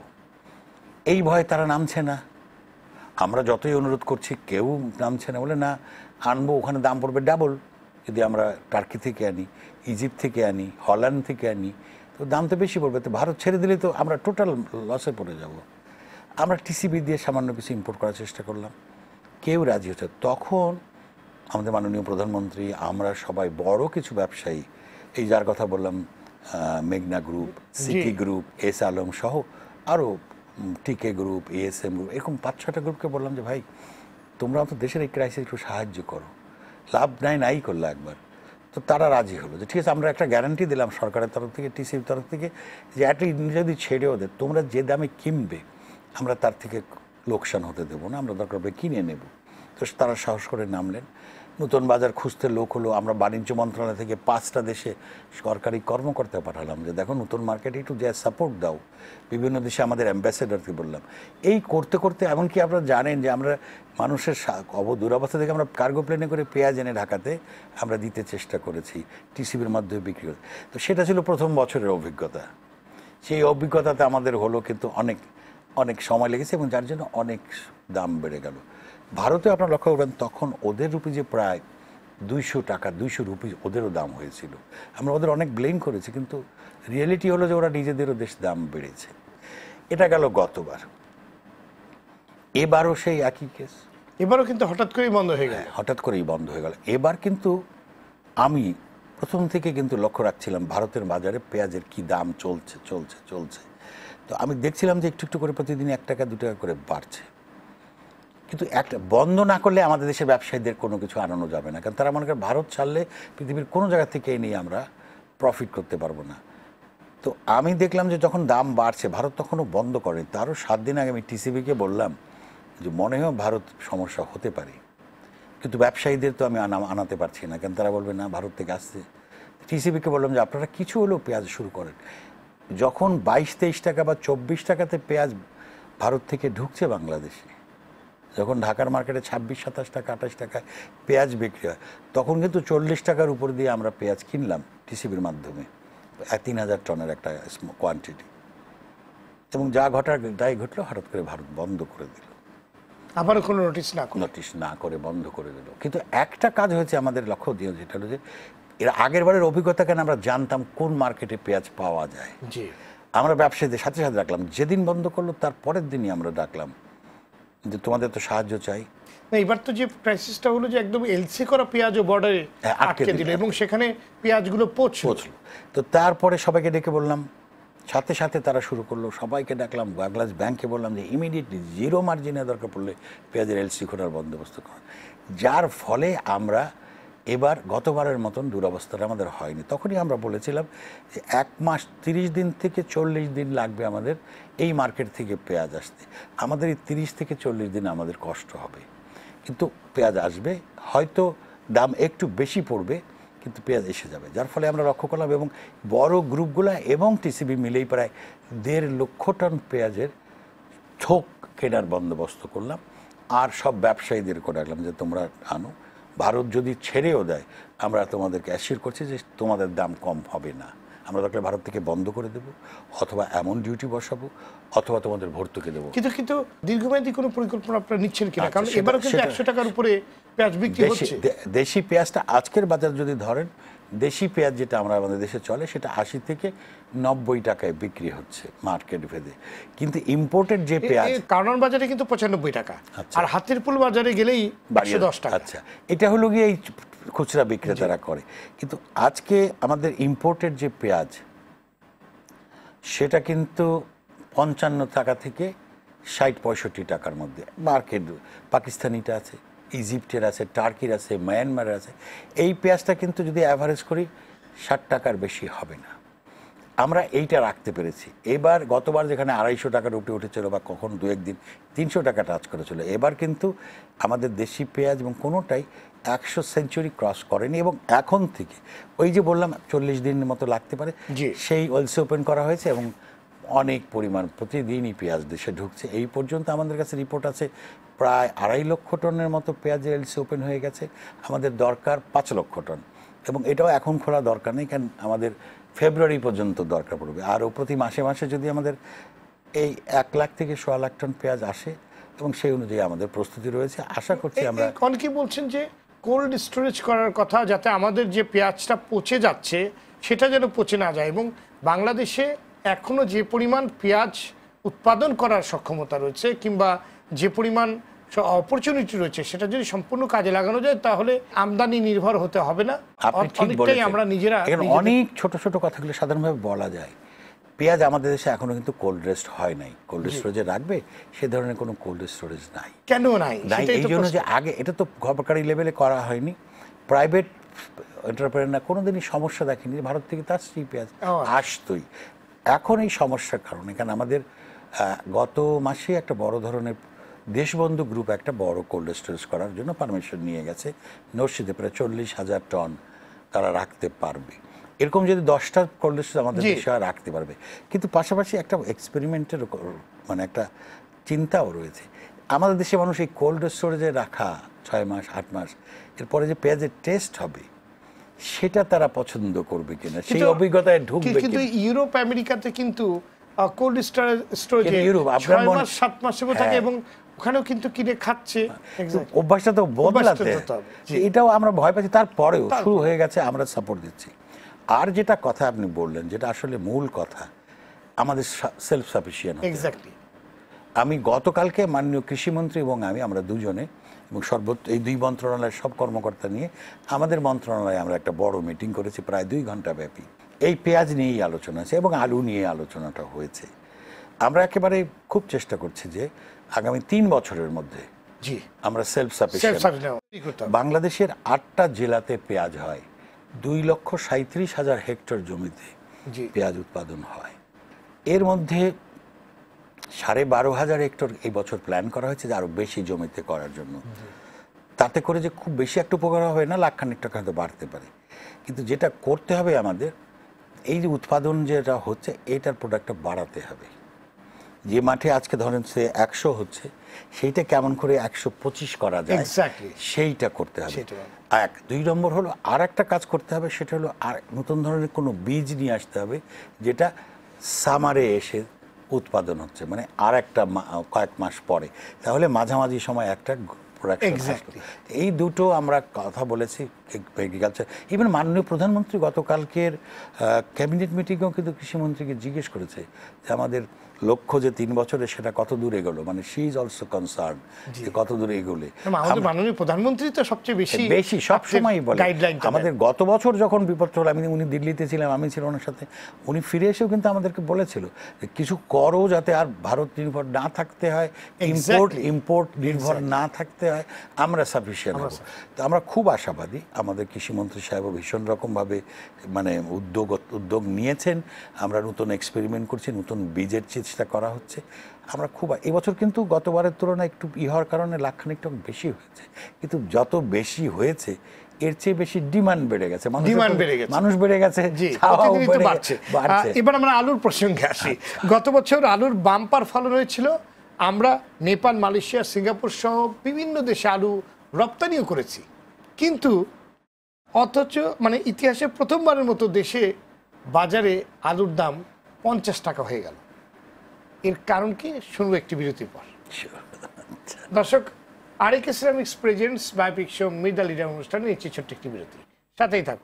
এই ভয় তারা নামছে না, আমরা যতই অনুরোধ করছি কেউ নামছে না, বলে না আনবো, ওখানে দাম পড়বে ডাবল। যদি আমরা টার্কি থেকে আনি, ইজিপ্ট থেকে আনি, হল্যান্ড থেকে আনি, তো দাম তো বেশি পড়বে, তো ভারত ছেড়ে দিলে তো আমরা টোটাল লসে পড়ে যাব। আমরা টিসিবি দিয়ে সামান্য কিছু ইম্পোর্ট করার চেষ্টা করলাম, কেউ রাজি হচ্ছে। তখন আমাদের মাননীয় প্রধানমন্ত্রী, আমরা সবাই বড় কিছু ব্যবসায়ী, এই যার কথা বললাম মেঘনা Group, City Group, S Alam সহ আরও টিকে গ্রুপ, এএসএম গ্রুপ, এরকম পাঁচ ছটা গ্রুপকে বললাম যে ভাই তোমরা তো দেশের এই ক্রাইসিস একটু সাহায্য করো, লাভ নাই নাই করলো একবার। তো তারা রাজি হলো যে ঠিক আছে, আমরা একটা গ্যারান্টি দিলাম সরকারের তরফ থেকে, টিসির তরফ থেকে, যে অ্যাটলিস্ট যদি ছেড়েও দেয় তোমরা যে দামে কিনবে আমরা তার থেকে লোকসান হতে দেবো না, আমরা দরকার হবে কিনে নেব। তো তারা সাহস করে নামলেন, নতুন বাজার খুঁজতে লোক হলো। আমরা বাণিজ্য মন্ত্রণালয় থেকে পাঁচটা দেশে সরকারি কর্মকর্তা পাঠালাম যে দেখো নতুন মার্কেটে একটু যে সাপোর্ট দাও। বিভিন্ন দেশে আমাদের অ্যাম্বাসেডারকে বললাম। এই করতে করতে এমনকি আপনারা জানেন যে আমরা মানুষের অব দুরবস্থা থেকে আমরা কার্গো প্লেনে করে পেঁয়াজ এনে ঢাকাতে আমরা দিতে চেষ্টা করেছি, টিসিবির মাধ্যমে বিক্রি করে। তো সেটা ছিল প্রথম বছরের অভিজ্ঞতা। সেই অভিজ্ঞতাতে আমাদের হলো, কিন্তু অনেক অনেক সময় লেগেছে এবং যার জন্য অনেক দাম বেড়ে গেল। ভারতে আপনারা লক্ষ্য করবেন তখন ওদের রুপি যে প্রায় দুইশো টাকা, দুইশো রুপি ওদেরও দাম হয়েছিল। আমরা ওদের অনেক ব্লেম করেছি, কিন্তু রিয়েলিটি হলো যে ওরা নিজেদেরও দেশ দাম বেড়েছে। এটা গেল গতবার। এবারও সেই একই কেস, এবারও কিন্তু হঠাৎ করেই বন্ধ হয়ে গেল। হঠাৎ করেই বন্ধ হয়ে গেল। এবার কিন্তু আমি প্রথম থেকে কিন্তু লক্ষ্য রাখছিলাম ভারতের বাজারে পেঁয়াজের কি দাম চলছে চলছে চলছে তো আমি দেখছিলাম যে একটু একটু করে প্রতিদিন এক টাকা দু টাকা করে বাড়ছে। কিন্তু একটা বন্ধ না করলে আমাদের দেশের ব্যবসায়ীদের কোনো কিছু আনানো যাবে না, কারণ তারা মনে করেন ভারত ছাড়লে পৃথিবীর কোনো জায়গা থেকে এই নিয়ে আমরা প্রফিট করতে পারবো না। তো আমি দেখলাম যে যখন দাম বাড়ছে, ভারত তখনও বন্ধ করে, তারও সাত দিন আগে আমি টিসিবিকে বললাম যে মনে হয় ভারত সমস্যা হতে পারে, কিন্তু ব্যবসায়ীদের তো আমি আনা আনাতে পারছি না, কারণ তারা বলবে না ভারত থেকে আসছে। টিসিবিকে বললাম যে আপনারা কিছু হলেও পেঁয়াজ শুরু করেন। যখন বাইশ তেইশ টাকা বা চব্বিশ টাকাতে পেঁয়াজ ভারত থেকে ঢুকছে বাংলাদেশে, যখন ঢাকার মার্কেটে ছাব্বিশ সাতাশ টাকা আঠাশ টাকায় পেঁয়াজ বিক্রি হয়, তখন কিন্তু চল্লিশ টাকার উপর দিয়ে আমরা পেঁয়াজ কিনলাম টিসিবির মাধ্যমে, তিন হাজার টনের একটা কোয়ান্টিটি। এবং যা ঘটার তাই ঘটলো, হঠাৎ করে ভারত বন্ধ করে দিল, আবারও কোনো নোটিশ না নোটিশ না করে বন্ধ করে দিল। কিন্তু একটা কাজ হয়েছে আমাদের লক্ষ্য দিয়ে, যেটা হলো যে এর আগের বারের অভিজ্ঞতা কেন আমরা জানতাম কোন মার্কেটে পেঁয়াজ পাওয়া যায়। জি, আমরা ব্যবসায়ীদের সাথে সাথে ডাকলাম, যেদিন বন্ধ করলো তার পরের দিনই আমরা ডাকলাম যে তোমাদের তো সাহায্য চাই। এবার তো যে ক্রাইসিসটা হলো যে একদম এলসি করা পেঁয়াজও বর্ডারে আটকে দিল এবং সেখানে পেঁয়াজগুলো পৌঁছলো। তো তারপরে সবাইকে ডেকে বললাম, সাথে সাথে তারা শুরু করলো, সবাইকে ডাকলাম, বাংলাদেশ ব্যাংকে বললাম যে ইমিডিয়েটলি জিরো মার্জিনে দরকার পড়লে পেঁয়াজের এলসি করার বন্দোবস্ত করা। যার ফলে আমরা এবার গতবারের মতন দুরবস্থাটা আমাদের হয়নি। তখনই আমরা বলেছিলাম যে এক মাস তিরিশ দিন থেকে চল্লিশ দিন লাগবে আমাদের এই মার্কেট থেকে পেঁয়াজ আসতে। আমাদের এই তিরিশ থেকে চল্লিশ দিন আমাদের কষ্ট হবে, কিন্তু পেঁয়াজ আসবে, হয়তো দাম একটু বেশি পড়বে, কিন্তু পেঁয়াজ এসে যাবে। যার ফলে আমরা লক্ষ্য করলাম এবং বড় গ্রুপগুলা এবং টিসিবি মিলেই প্রায় দেড় লক্ষ টন পেঁয়াজের থোক কেনার বন্দোবস্ত করলাম। আর সব ব্যবসায়ীদেরকে ডাকলাম যে তোমরা আনো, ভারত যদি ছেড়েও দেয় আমরা তোমাদেরকে অ্যাসিওর করছি যে তোমাদের দাম কম হবে না, আমরা দরকার ভারত থেকে বন্ধ করে দেব, অথবা এমন ডিউটি বসাবো, অথবা তোমাদের ভর্তুকি দেবো। কিন্তু কিন্তু দীর্ঘমেয়াদী কোনো পরিকল্পনা আপনারা নিচ্ছেন কিনা? আচ্ছা, কারণ সেটা- এবারও কিন্তু সেটা- একশো টাকার উপরে পেঁয়াজ বিক্রি দেশি হচ্ছে। দে- দেশি পেঁয়াজটা আজকের বাজার যদি ধরেন, দেশি পেঁয়াজ যেটা আমরা আমাদের দেশে চলে সেটা আশি থেকে নব্বই টাকায় বিক্রি হচ্ছে মার্কেট ভেদে। কিন্তু ইম্পোর্টেড যে পেঁয়াজ, কারণ বাজারে কিন্তু পঁচানব্বই টাকা, আচ্ছা। আর হাতের পুল বাজারে গেলেই একশো দশ টাকা। আচ্ছা, এটা হলো গিয়ে এই খুচরা বিক্রেতারা করে। কিন্তু আজকে আমাদের ইম্পোর্টেড যে পেঁয়াজ, সেটা কিন্তু পঞ্চান্ন টাকা থেকে ষাট পঁয়ষট্টি টাকার মধ্যে মার্কেট। পাকিস্তানিটা আছে, ইজিপ্টের আছে, টার্কির আছে, মায়ানমারের আছে। এই পেঁয়াজটা কিন্তু যদি অ্যাভারেজ করি ষাট টাকার বেশি হবে না। আমরা এইটা রাখতে পেরেছি। এবার গতবার যেখানে আড়াইশো টাকার উপরে উঠেছিল, বা কখন দু একদিন তিনশো টাকা টাচ করেছিল, এবার কিন্তু আমাদের দেশি পেঁয়াজ এবং কোনোটাই একশো সেঞ্চুরি ক্রস করেনি। এবং এখন থেকে ওই যে বললাম চল্লিশ দিনের মতো লাগতে পারে, জি। সেই ওয়েলসে ওপেন করা হয়েছে এবং অনেক পরিমাণ প্রতিদিনই পেঁয়াজ দেশে ঢুকছে। এই পর্যন্ত আমাদের কাছে রিপোর্ট আছে প্রায় আড়াই লক্ষ টনের মতো পেঁয়াজের এলসি ওপেন হয়ে গেছে। আমাদের দরকার পাঁচ লক্ষ টন, এবং এটাও এখন খোলা দরকার নেই, কারণ আমাদের ফেব্রুয়ারি পর্যন্ত দরকার পড়বে। আর প্রতি মাসে মাসে যদি আমাদের এই এক লাখ থেকে সোয়া লাখ টন পেঁয়াজ আসে, এবং সেই অনুযায়ী আমাদের প্রস্তুতি রয়েছে। আশা করছি আমরা। অনেকে বলছেন যে কোল্ড স্টোরেজ করার কথা, যাতে আমাদের যে পেঁয়াজটা পচে যাচ্ছে সেটা যেন পচে না যায়, এবং বাংলাদেশে এখনো যে পরিমাণ পেঁয়াজ উৎপাদন করার সক্ষমতা রয়েছে কিংবা যে পরিমাণ অপরচুনিটি রয়েছে, সেটা যদি সম্পূর্ণ কাজে লাগানো যায় তাহলে আমদানি নির্ভর হতে হবে না। আপনি ঠিক অনেকটাই বলেছেন। আমরা নিজেরা এখানে নিজেদের- অনেক ছোট ছোট কথাগুলো সাধারণভাবে বলা যায়। পেঁয়াজ আমাদের দেশে এখনো কিন্তু কোল্ড রেস্ট হয় নাই। কোল্ড স্টোরেজে রাখবে সে ধরনের কোনো কোল্ড স্টোরেজ নাই। কেন নাই? নাই সেটাই এই তো জন্য প্রশ্ন। যে আগে এটা তো সরকারি লেভেলে করা হয়নি, প্রাইভেট এন্টারপ্রেনার কোনোদিনই সমস্যা দেখেনি। ভারত থেকে তার সেই পেঁয়াজ ও আচ্ছা। আসতোই। এখন এই সমস্যার কারণে, কারণ আমাদের আহ, গত মাসে একটা বড় ধরনের দেশবন্ধু গ্রুপ একটা বড় কোল্ড স্টোরেজ করার জন্য পারমিশন নিয়ে গেছে নরসিংদীতে, প্রায় চল্লিশ হাজার টন তারা রাখতে পারবে। এরকম যদি দশটা কোল্ড স্টোরেজ আমাদের জি। দেশে রাখতে পারবে। কিন্তু পাশাপাশি একটা এক্সপেরিমেন্টের মানে একটা চিন্তাও রয়েছে। আমাদের দেশে মানুষ এই কোল্ড স্টোরেজে রাখা ছয় মাস আট মাস এরপরে যে পেঁয়াজের টেস্ট হবে সেটা তারা পছন্দ করবে কিনা, সেই কিন্তু- অভিজ্ঞতায় ঢুকবে কিন্তু কিনা। ইউরোপ আমেরিকাতে কিন্তু কোল্ড স্টোরেজে কিন্তু ইউরোপ, আপনার ছয় মনে- মাস সাত মাসের মতো থাকে, হ্যাঁ। এবং ওখানেও কিন্তু কিনে খাচ্ছে। Exactly. অভ্যাসটা তো বদলাতে হতে হবে। জি। এটাও আমরা ভয় পাচ্ছি, তারপরেও তারপর- শুরু হয়ে গেছে, আমরা সাপোর্ট দিচ্ছি। আর যেটা কথা আপনি বললেন, যেটা আসলে মূল কথা, আমাদের সেলফ সাফিসিয়েন্ট হতে হবে। এক্স্যাক্টলি। আমি গতকালকে মাননীয় কৃষিমন্ত্রী এবং আমি, আমরা দুজনে এবং সর্বোচ্চ এই দুই মন্ত্রণালয়ের সব কর্মকর্তা নিয়ে আমাদের মন্ত্রণালয়ে আমরা একটা বড় মিটিং করেছি, প্রায় দুই ঘন্টা ব্যাপী। এই পেঁয়াজ নিয়েই আলোচনা আছে এবং আলু নিয়ে আলোচনাটা হয়েছে। আমরা একেবারে খুব চেষ্টা করছি যে আগামী তিন বছরের মধ্যে জি। আমরা সেলফ সেলফ সাফিসিয়েন্ট। সাফিসিয়েন্ট। বাংলাদেশের আটটা জেলাতে পেঁয়াজ হয়, দুই লক্ষ সাঁত্রিশ হাজার হেক্টর জমিতে জি। পেঁয়াজ উৎপাদন হয়। এর মধ্যে সাড়ে বারো হাজার হেক্টর এই বছর প্ল্যান করা হয়েছে যে আরো বেশি জমিতে করার জন্য। তাতে করে যে খুব বেশি একটা উপকার হবে না, লাখখানিক টাকা হয়তো বাড়তে পারে। কিন্তু যেটা করতে হবে আমাদের, এই যে উৎপাদন যেটা হচ্ছে এটার প্রোডাক্টটা বাড়াতে হবে। যে মাঠে আজকে ধরেন সে একশো হচ্ছে, সেইটা কেমন করে একশো পঁচিশ করা যায় Exactly. সেইটা করতে হবে। সেটা। এক দুই নম্বর হলো আর একটা কাজ করতে হবে, সেটা হলো আর নতুন ধরনের কোনো বীজ নিয়ে আসতে হবে যেটা সামারে এসে উৎপাদন হচ্ছে, মানে আর একটা কয়েক মাস পরে, তাহলে মাঝামাঝি সময় একটা প্রোডাকশন। Exactly. এই দুটো আমরা কথা বলেছি এগ্রিকালচার। ইভেন মাননীয় প্রধানমন্ত্রী গতকালকের ক্যাবিনেট মিটিংয়েও কিন্তু কৃষিমন্ত্রীকে জিজ্ঞেস করেছে যে আমাদের লক্ষ্য যে তিন বছরে সেটা কত দূর এগোলো, মানে শি ইজ অলসো কনসার্ন যে কত দূর এগোলে। আমাদের মাননীয় প্রধানমন্ত্রী তো সবচেয়ে বেশি বেশি সব সময় বলে। গাইডলাইন আমাদের গত বছর যখন বিপদ হলো, আমি উনি দিল্লিতে ছিলাম, আমি ছিলাম ওনার সাথে, উনি ফিরে এসেও কিন্তু আমাদেরকে বলেছিল যে কিছু করো যাতে আর ভারত নির্ভর না থাকতে হয়, ইম্পোর্ট ইম্পোর্ট নির্ভর না থাকতে হয়, আমরা সাফিসিয়েন্ট হব। তো আমরা খুব আশাবাদী। আমাদের কৃষিমন্ত্রী সাহেব ভীষণ রকমভাবে মানে উদ্যোগ উদ্যোগ নিয়েছেন। আমরা নতুন এক্সপেরিমেন্ট করছি, নতুন বীজের চেষ্টা করা হচ্ছে। আমরা খুব এবছর কিন্তু গতবারের তুলনায় একটু ই হওয়ার কারণে লাখখানিক টাকা বেশি হয়েছে, কিন্তু যত বেশি হয়েছে এর চেয়ে বেশি ডিমান্ড বেড়ে গেছে, ডিমান্ড বেড়ে গেছে, মানুষ বেড়ে গেছে, জি, চাওয়াও প্রতিদিনই তো বেড়ে বাড়ছে। বাড়ছে। আহ, এবার আমরা আলুর প্রসঙ্গে আসি। গত বছর আলুর বাম্পার ফলন হয়েছিল। আমরা নেপাল, মালয়েশিয়া, সিঙ্গাপুর সহ বিভিন্ন দেশে আলু রপ্তানিও করেছি, কিন্তু অথচ মানে ইতিহাসে প্রথমবারের মতো দেশে বাজারে আলুর দাম পঞ্চাশ টাকা হয়ে গেল, এর কারণ কি শুনবো একটি বিরতির পর। দর্শক, RAK Ceramics presents biopic show meet the leader অনুষ্ঠানে নিচ্ছি ছোট্ট একটি বিরতি, সাথেই থাকুন।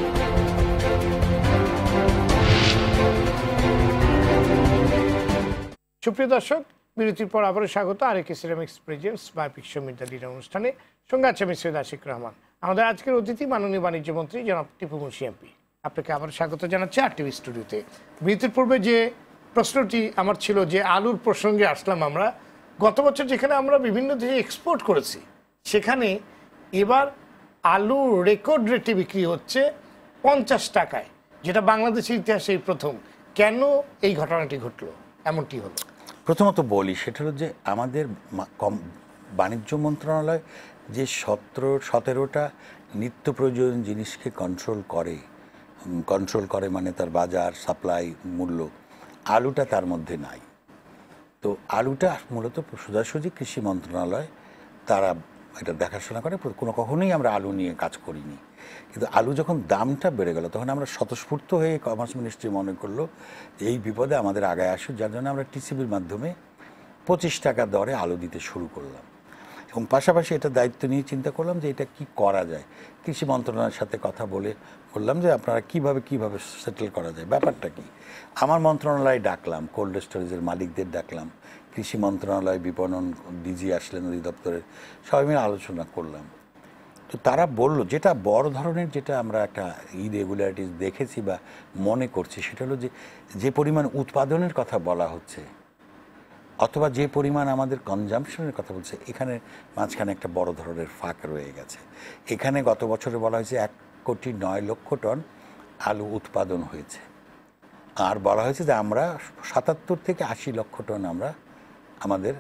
সুপ্রিয় দর্শক, বিরতির পর আবারও স্বাগত RAK Ceramics presents biopic show meet the leader অনুষ্ঠানে। সঙ্গে আছে আমি সৈয়দ আশিক রহমান। আমাদের আজকের অতিথি মাননীয় বাণিজ্য মন্ত্রী জনাব টিপু মুন্সি এমপি। আপনাকে আবার স্বাগত জানাচ্ছি আর টিভি স্টুডিওতে। বিরতির পূর্বে যে প্রশ্নটি আমার ছিল যে আলুর প্রসঙ্গে আসলাম আমরা, গত বছর যেখানে আমরা বিভিন্ন দেশে এক্সপোর্ট করেছি সেখানে এবার আলু রেকর্ড রেটে বিক্রি হচ্ছে পঞ্চাশ টাকায়, যেটা বাংলাদেশের ইতিহাসে এই প্রথম। কেন এই ঘটনাটি ঘটলো, এমনটি হলো? প্রথমত বলি, সেটা হলো যে আমাদের বাণিজ্য মন্ত্রণালয় যে সতেরো সতেরোটা নিত্য প্রয়োজনীয় জিনিসকে কন্ট্রোল করে কন্ট্রোল করে মানে তার বাজার, সাপ্লাই, মূল্য, আলুটা তার মধ্যে নাই। তো আলুটা মূলত সোজাসুজি কৃষি মন্ত্রণালয় তারা এটা দেখাশোনা করে। কোনো কখনোই আমরা আলু নিয়ে কাজ করিনি। কিন্তু আলু যখন দামটা বেড়ে গেল তখন আমরা স্বতঃস্ফূর্ত হয়ে কমার্স মিনিস্ট্রি মনে করলো যে এই বিপদে আমাদের আগায় আসুক, যার জন্য আমরা টিসিবির মাধ্যমে পঁচিশ টাকা দরে আলু দিতে শুরু করলাম। এবং পাশাপাশি এটা দায়িত্ব নিয়ে চিন্তা করলাম যে এটা কি করা যায়। কৃষি মন্ত্রণালয়ের সাথে কথা বলে বললাম যে আপনারা কিভাবে কিভাবে সেটেল করা যায়, ব্যাপারটা কি। আমার মন্ত্রণালয়ে ডাকলাম, কোল্ড স্টোরেজের মালিকদের ডাকলাম, কৃষি মন্ত্রণালয়, বিপণন ডিজি আসলেন অধিদপ্তরের, সবাই মিলে আলোচনা করলাম। তো তারা বললো যেটা বড় ধরনের যেটা আমরা একটা ইরেগুলারিটিস দেখেছি বা মনে করছি, সেটা হলো যে যে পরিমাণ উৎপাদনের কথা বলা হচ্ছে অথবা যে পরিমাণ আমাদের কনজাম্পশনের কথা বলছে, এখানে মাঝখানে একটা বড় ধরনের ফাঁক রয়ে গেছে। এখানে গত বছরে বলা হয়েছে এক কোটি নয় লক্ষ টন আলু উৎপাদন হয়েছে, আর বলা হয়েছে যে আমরা সাতাত্তর থেকে আশি লক্ষ টন আমরা আমাদের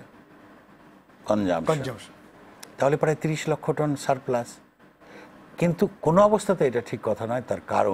কনজাম্পশন, তাহলে প্রায় তিরিশ লক্ষ টন সারপ্লাস। কিন্তু কোনো অবস্থাতে এটা ঠিক কথা নয়। তার কারণ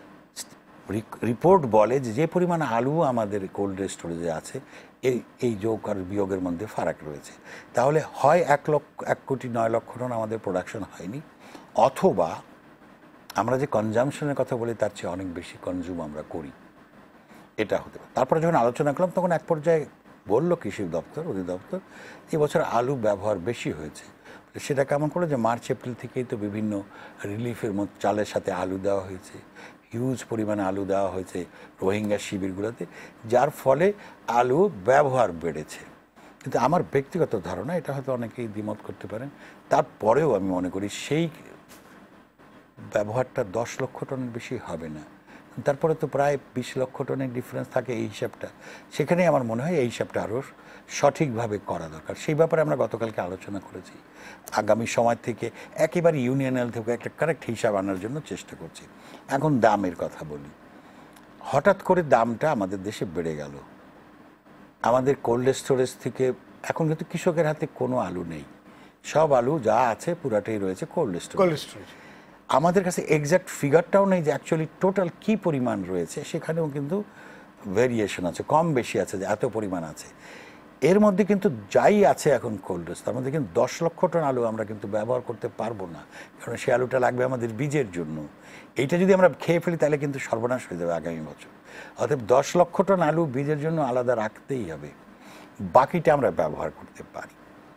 রিপোর্ট বলে যে যে পরিমাণ আলু আমাদের কোল্ড স্টোরেজে আছে এই এই যোগ আর বিয়োগের মধ্যে ফারাক রয়েছে। তাহলে হয় এক লক্ষ এক কোটি নয় লক্ষ টন আমাদের প্রোডাকশন হয়নি, অথবা আমরা যে কনজামশনের কথা বলি তার চেয়ে অনেক বেশি কনজিউম আমরা করি, এটা হতে পারে। তারপরে যখন আলোচনা করলাম তখন এক পর্যায়ে বললো কৃষি দপ্তর অধিদপ্তর এবছর আলু ব্যবহার বেশি হয়েছে। সেটা কেমন করে যে মার্চ এপ্রিল থেকেই তো বিভিন্ন রিলিফের মধ্যে চালের সাথে আলু দেওয়া হয়েছে, হিউজ পরিমাণে আলু দেওয়া হয়েছে রোহিঙ্গা শিবিরগুলোতে, যার ফলে আলু ব্যবহার বেড়েছে। কিন্তু আমার ব্যক্তিগত ধারণা, এটা হয়তো অনেকেই দ্বিমত করতে পারেন, তারপরেও আমি মনে করি সেই ব্যবহারটা দশ লক্ষ টনের বেশি হবে না। তারপরে তো প্রায় বিশ লক্ষ টনের ডিফারেন্স থাকে এই হিসাবটা। সেখানেই আমার মনে হয় এই হিসাবটা আরও সঠিকভাবে করা দরকার। সেই ব্যাপারে আমরা গতকালকে আলোচনা করেছি। আগামী সময় থেকে একেবারে ইউনিয়নাল থেকে একটা কারেক্ট হিসাব আনার জন্য চেষ্টা করছি। এখন দামের কথা বলি। হঠাৎ করে দামটা আমাদের দেশে বেড়ে গেল। আমাদের কোল্ড স্টোরেজ থেকে এখন কিন্তু কৃষকের হাতে কোনো আলু নেই, সব আলু যা আছে পুরাটাই রয়েছে কোল্ড স্টোরেজ। আমাদের কাছে এক্স্যাক্ট ফিগারটাও নেই যে অ্যাকচুয়ালি টোটাল কী পরিমাণ রয়েছে, সেখানেও কিন্তু ভেরিয়েশন আছে, কম বেশি আছে, যে এত পরিমাণ আছে। এর মধ্যে কিন্তু যাই আছে এখন কোল্ড স্টোরেজ, তার মধ্যে কিন্তু দশ লক্ষ টন আলু আমরা কিন্তু ব্যবহার করতে পারবো না, কারণ সে আলুটা লাগবে আমাদের বীজের জন্য। এইটা যদি আমরা খেয়ে ফেলি তাহলে কিন্তু সর্বনাশ হয়ে যাবে আগামী বছর। অতএব দশ লক্ষ টন আলু বীজের জন্য আলাদা রাখতেই হবে, বাকিটা আমরা ব্যবহার করতে পারি।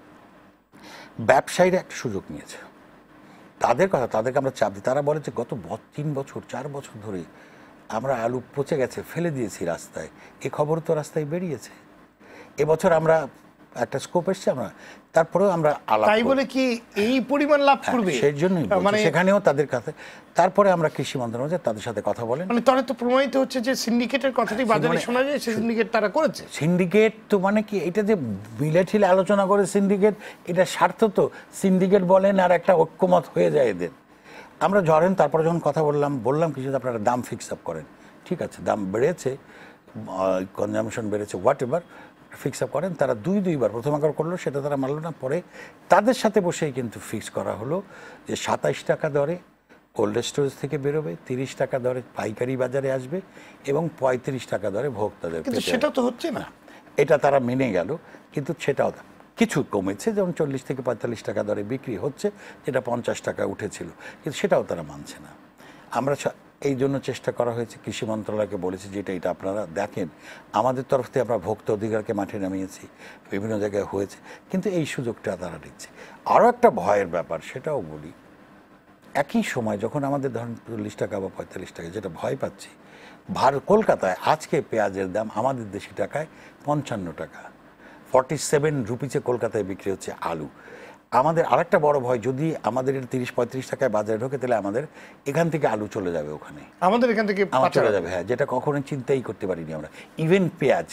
ব্যবসায়ীরা একটা সুযোগ নিয়েছে, তাদের কথা তাদেরকে আমরা চাপ দিই। তারা বলে যে গত তিন বছর চার বছর ধরে আমরা আলু পচে গেছে ফেলে দিয়েছি রাস্তায়, এ খবর তো রাস্তায় বেরিয়েছে। এবছর আমরা একটা স্কোপ এসছে, আমরা তারপরেও আমরা আলাপ, তাই বলে কি এই পরিমাণ লাভ করবে, সেই জন্যই মানে সেখানেও তাদের কাছে। তারপরে আমরা কৃষি মন্ত্রণালয় তাদের সাথে কথা বলেন, মানে তারা তো প্রমাণিত হচ্ছে যে সিন্ডিকেটের কথাটি বাজারে শোনা যায়, সেই সিন্ডিকেট তারা করেছে। সিন্ডিকেট তো মানে কি, এটা যে মিলে ঠিলে আলোচনা করে সিন্ডিকেট, এটা স্বার্থ তো সিন্ডিকেট বলেন আর একটা ঐক্যমত হয়ে যায় এদের। আমরা ধরেন তারপরে যখন কথা বললাম বললাম কিছু আপনারা দাম ফিক্স আপ করেন, ঠিক আছে দাম বেড়েছে, কনজামশন বেড়েছে, হোয়াট এভার ফিক্স আপ করেন। তারা দুই দুইবার প্রথম একবার করলো, সেটা তারা মানলো না। পরে তাদের সাথে বসেই কিন্তু ফিক্স করা হলো যে সাতাইশ টাকা দরে কোল্ড স্টোরেজ থেকে বেরোবে, তিরিশ টাকা দরে পাইকারি বাজারে আসবে এবং পঁয়ত্রিশ টাকা দরে ভোক্তাদের। কিন্তু সেটা তো হচ্ছে না, এটা তারা মেনে গেল, কিন্তু সেটাও কিছু কমেছে, যেমন চল্লিশ থেকে পঁয়তাল্লিশ টাকা দরে বিক্রি হচ্ছে, যেটা পঞ্চাশ টাকা উঠেছিল, কিন্তু সেটাও তারা মানছে না। আমরা এই জন্য চেষ্টা করা হয়েছে, কৃষি মন্ত্রণালয়কে বলেছে যে এটা এটা আপনারা দেখেন, আমাদের তরফ থেকে আমরা ভোক্তা অধিকারকে মাঠে নামিয়েছি, বিভিন্ন জায়গায় হয়েছে, কিন্তু এই সুযোগটা তারা নিচ্ছে। আরও একটা ভয়ের ব্যাপার, সেটাও বলি, একই সময় যখন আমাদের ধরেন চল্লিশ টাকা বা পঁয়তাল্লিশ টাকা যেটা ভয় পাচ্ছি, ভারত কলকাতায় আজকে পেঁয়াজের দাম আমাদের দেশি টাকায় পঞ্চান্ন টাকা, ফর্টি সেভেন রুপিসে কলকাতায় বিক্রি হচ্ছে আলু। আমাদের আরেকটা বড় ভয়, যদি আমাদের তিরিশ পঁয়ত্রিশ টাকায় বাজারে ঢোকে তাহলে আমাদের এখান থেকে আলু চলে যাবে ওখানে, আমাদের এখান থেকে আমার চলে যাবে, হ্যাঁ, যেটা কখনো চিন্তাই করতে পারিনি আমরা। ইভেন পেঁয়াজ,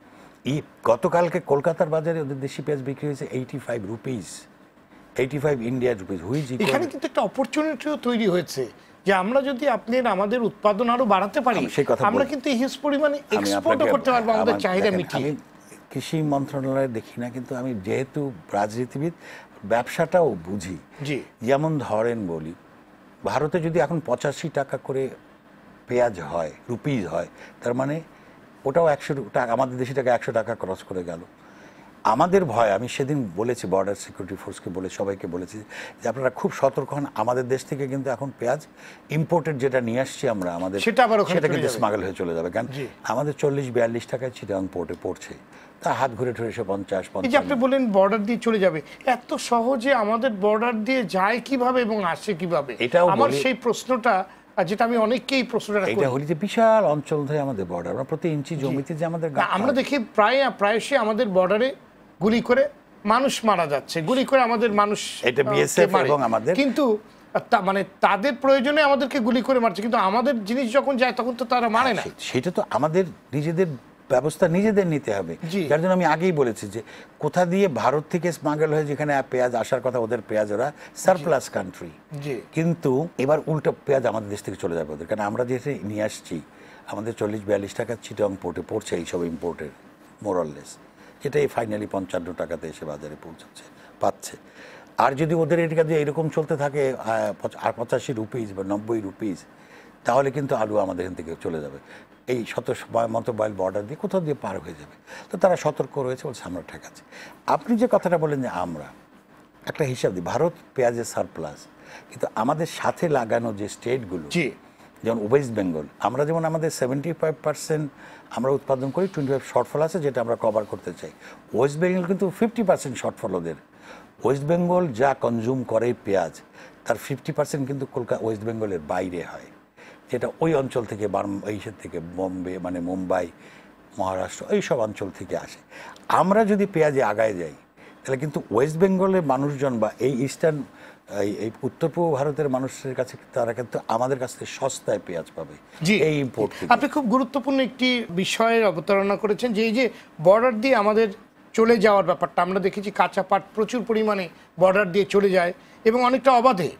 এই গতকালকে কলকাতার বাজারে ওদের দেশি পেঁয়াজ বিক্রি হয়েছে eighty five rupees, eighty five Indian rupees, which এখানে কিন্তু একটা অপরচুনিটিও তৈরি হয়েছে যে আমরা যদি আপনার আমাদের উৎপাদন আরো বাড়াতে পারি, আমরা কিন্তু হিউজ পরিমাণে এক্সপোর্টও করতে পারবো আমাদের চাহিদা মিটিয়ে। কৃষি মন্ত্রণালয়ে দেখি না, কিন্তু আমি যেহেতু রাজনীতিবিদ, ব্যবসাটাও বুঝি। যেমন ধরেন বলি, ভারতে যদি এখন পঁচাশি টাকা করে পেঁয়াজ হয়, রুপিজ হয়, তার মানে ওটাও একশো টাকা, আমাদের দেশি টাকা একশো টাকা ক্রস করে গেল। আমাদের ভয়, আমি সেদিন বলেছি বর্ডার সিকিউরিটি ফোর্সকে বলে সবাইকে বলেছি যে আপনারা খুব সতর্ক হন, আমাদের দেশ থেকে কিন্তু এখন পেঁয়াজ ইম্পোর্টেড যেটা নিয়ে আসছি আমরা, আমাদের সেটা আবার সেটা কিন্তু স্মাগল হয়ে চলে যাবে, কারণ আমাদের চল্লিশ বিয়াল্লিশ টাকায় চিটাং পোর্টে পড়ছে, তা হাত ঘুরে ঠুরে এসে পঞ্চাশ পঞ্চাশ। আপনি বলেন বর্ডার দিয়ে চলে যাবে, এত সহজে আমাদের বর্ডার দিয়ে যায় কিভাবে এবং আসে কিভাবে? আমার সেই প্রশ্নটা, যেটা আমি অনেককেই প্রশ্নটা এটা হলি যে বিশাল অঞ্চল ধরে আমাদের বর্ডার, আমরা প্রতি ইঞ্চি জমিতে যে আমাদের, আমরা দেখি প্রায় প্রায়শই আমাদের বর্ডারে গুলি করে মানুষ মারা যাচ্ছে, গুলি করে আমাদের মানুষ, এটা বিএসএফ এবং আমাদের, কিন্তু মানে তাদের প্রয়োজনে আমাদেরকে গুলি করে মারছে, কিন্তু আমাদের জিনিস যখন যায় তখন তো তারা মারে না। সেটা তো আমাদের নিজেদের ব্যবস্থা নিজেদের নিতে হবে। যার জন্য আমি আগেই বলেছি যে কোথা দিয়ে ভারত থেকে স্মাগল হয়ে যেখানে পেঁয়াজ আসার কথা, ওদের পেঁয়াজ ওরা সারপ্লাস কান্ট্রি, কিন্তু এবার উল্টো পেঁয়াজ আমাদের দেশ থেকে চলে যাবে ওদের, কারণ আমরা যেটা নিয়ে আসছি আমাদের চল্লিশ বিয়াল্লিশ টাকা চিটাং পোর্টে পড়ছে এইসব ইম্পোর্টের মোরাললেস, যেটাই ফাইনালি পঞ্চান্ন টাকাতে এসে বাজারে পৌঁছাচ্ছে পাচ্ছে। আর যদি ওদের এটা দিয়ে এরকম চলতে থাকে আর পঁচাশি রুপিস বা নব্বই রুপিস, তাহলে কিন্তু আলু আমাদের এখান থেকে চলে যাবে, এই শত মতো বাইল বর্ডার দিয়ে কোথাও দিয়ে পার হয়ে যাবে। তো তারা সতর্ক রয়েছে, বলছে আমরা ঠিক আছে। আপনি যে কথাটা বলেন যে আমরা একটা হিসাব দিই, ভারত পেঁয়াজের সারপ্লাস, কিন্তু আমাদের সাথে লাগানো যে স্টেটগুলো, যেমন ওয়েস্ট বেঙ্গল, আমরা যেমন আমাদের সেভেন্টি ফাইভ পার্সেন্ট আমরা উৎপাদন করি, টোয়েন্টি ফাইভ শর্টফল আছে যেটা আমরা কভার করতে চাই। ওয়েস্ট বেঙ্গল কিন্তু ফিফটি পার্সেন্ট শর্টফল ওদের। ওয়েস্ট বেঙ্গল যা কনজিউম করে পেঁয়াজ, তার ফিফটি পার্সেন্ট কিন্তু কলকাতা ওয়েস্ট বেঙ্গলের বাইরে হয়, যেটা ওই অঞ্চল থেকে এইসব থেকে বোম্বে মানে মুম্বাই মহারাষ্ট্র এইসব অঞ্চল থেকে আসে। আমরা যদি পেঁয়াজে আগায় যাই তাহলে কিন্তু ওয়েস্ট বেঙ্গলের মানুষজন বা এই ইস্টার্ন এই উত্তর পূর্ব ভারতের মানুষের কাছে তারা কিন্তু আমাদের কাছ থেকে সস্তায় পেঁয়াজ পাবে। এই ইম্পোর্ট, আপনি খুব গুরুত্বপূর্ণ একটি বিষয়ের অবতারণা করেছেন যে এই যে বর্ডার দিয়ে আমাদের চলে যাওয়ার ব্যাপারটা, আমরা দেখেছি কাঁচা পাট প্রচুর পরিমাণে বর্ডার দিয়ে চলে যায় এবং অনেকটা অবাধে।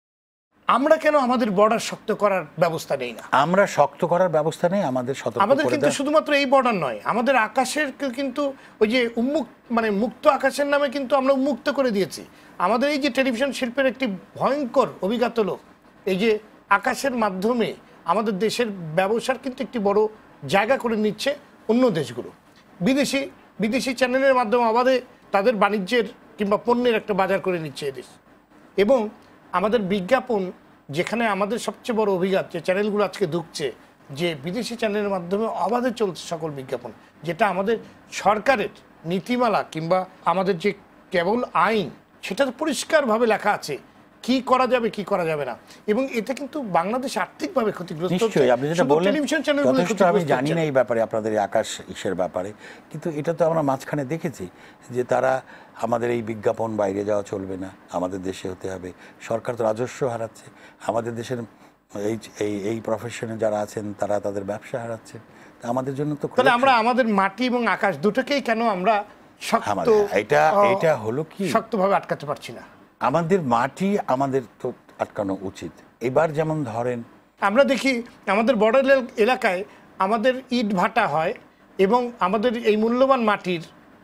আমরা কেন আমাদের বর্ডার শক্ত করার ব্যবস্থা নেই না? আমরা শক্ত করার ব্যবস্থা নেই, আমাদের সতর্ক আমাদের কিন্তু শুধুমাত্র এই বর্ডার নয়, আমাদের আকাশের কিন্তু ওই যে উন্মুক্ত মানে মুক্ত আকাশের নামে কিন্তু আমরা উন্মুক্ত করে দিয়েছি। আমাদের এই যে টেলিভিশন শিল্পের একটি ভয়ঙ্কর অভিজ্ঞতা হলো এই যে আকাশের মাধ্যমে আমাদের দেশের ব্যবসার কিন্তু একটি বড় জায়গা করে নিচ্ছে অন্য দেশগুলো। বিদেশি বিদেশি চ্যানেলের মাধ্যমে অবাধে তাদের বাণিজ্যের কিংবা পণ্যের একটা বাজার করে নিচ্ছে এদেশ। এবং আমাদের বিজ্ঞাপন, যেখানে আমাদের সবচেয়ে বড় অভিঘাত যে চ্যানেলগুলো আজকে ঢুকছে, যে বিদেশি চ্যানেলের মাধ্যমে অবাধে চলছে সকল বিজ্ঞাপন, যেটা আমাদের সরকারের নীতিমালা কিংবা আমাদের যে কেবল আইন, সেটা পরিষ্কারভাবে লেখা আছে কি করা যাবে কি করা যাবে না। এবং এতে কিন্তু বাংলাদেশ আর্থিকভাবে ক্ষতিগ্রস্ত হচ্ছে। আপনি যেটা বললেন টেলিভিশন চ্যানেলগুলো, আমি জানি না এই ব্যাপারে আপনাদের আকাশ ইসের ব্যাপারে, কিন্তু এটা তো আমরা মাঝখানে দেখেছি যে তারা আমাদের এই বিজ্ঞাপন বাইরে যাওয়া চলবে না, আমাদের দেশে হতে হবে। সরকার তো রাজস্ব হারাচ্ছে, আমাদের দেশের এই এই এই প্রফেশনে যারা আছেন তারা তাদের ব্যবসা হারাচ্ছে। তা আমাদের জন্য তো তাহলে আমরা আমাদের মাটি এবং আকাশ দুটোকেই কেন আমরা শক্ত এটা এটা হলো কি শক্তভাবে আটকাতে পারছি না? আমাদের মাটি আমাদের তো আটকানো উচিত। এবার যেমন ধরেন আমরা দেখি আমাদের বর্ডার এলাকায় আমাদের ইট ভাটা হয় এবং আমাদের এই মূল্যবান মাটির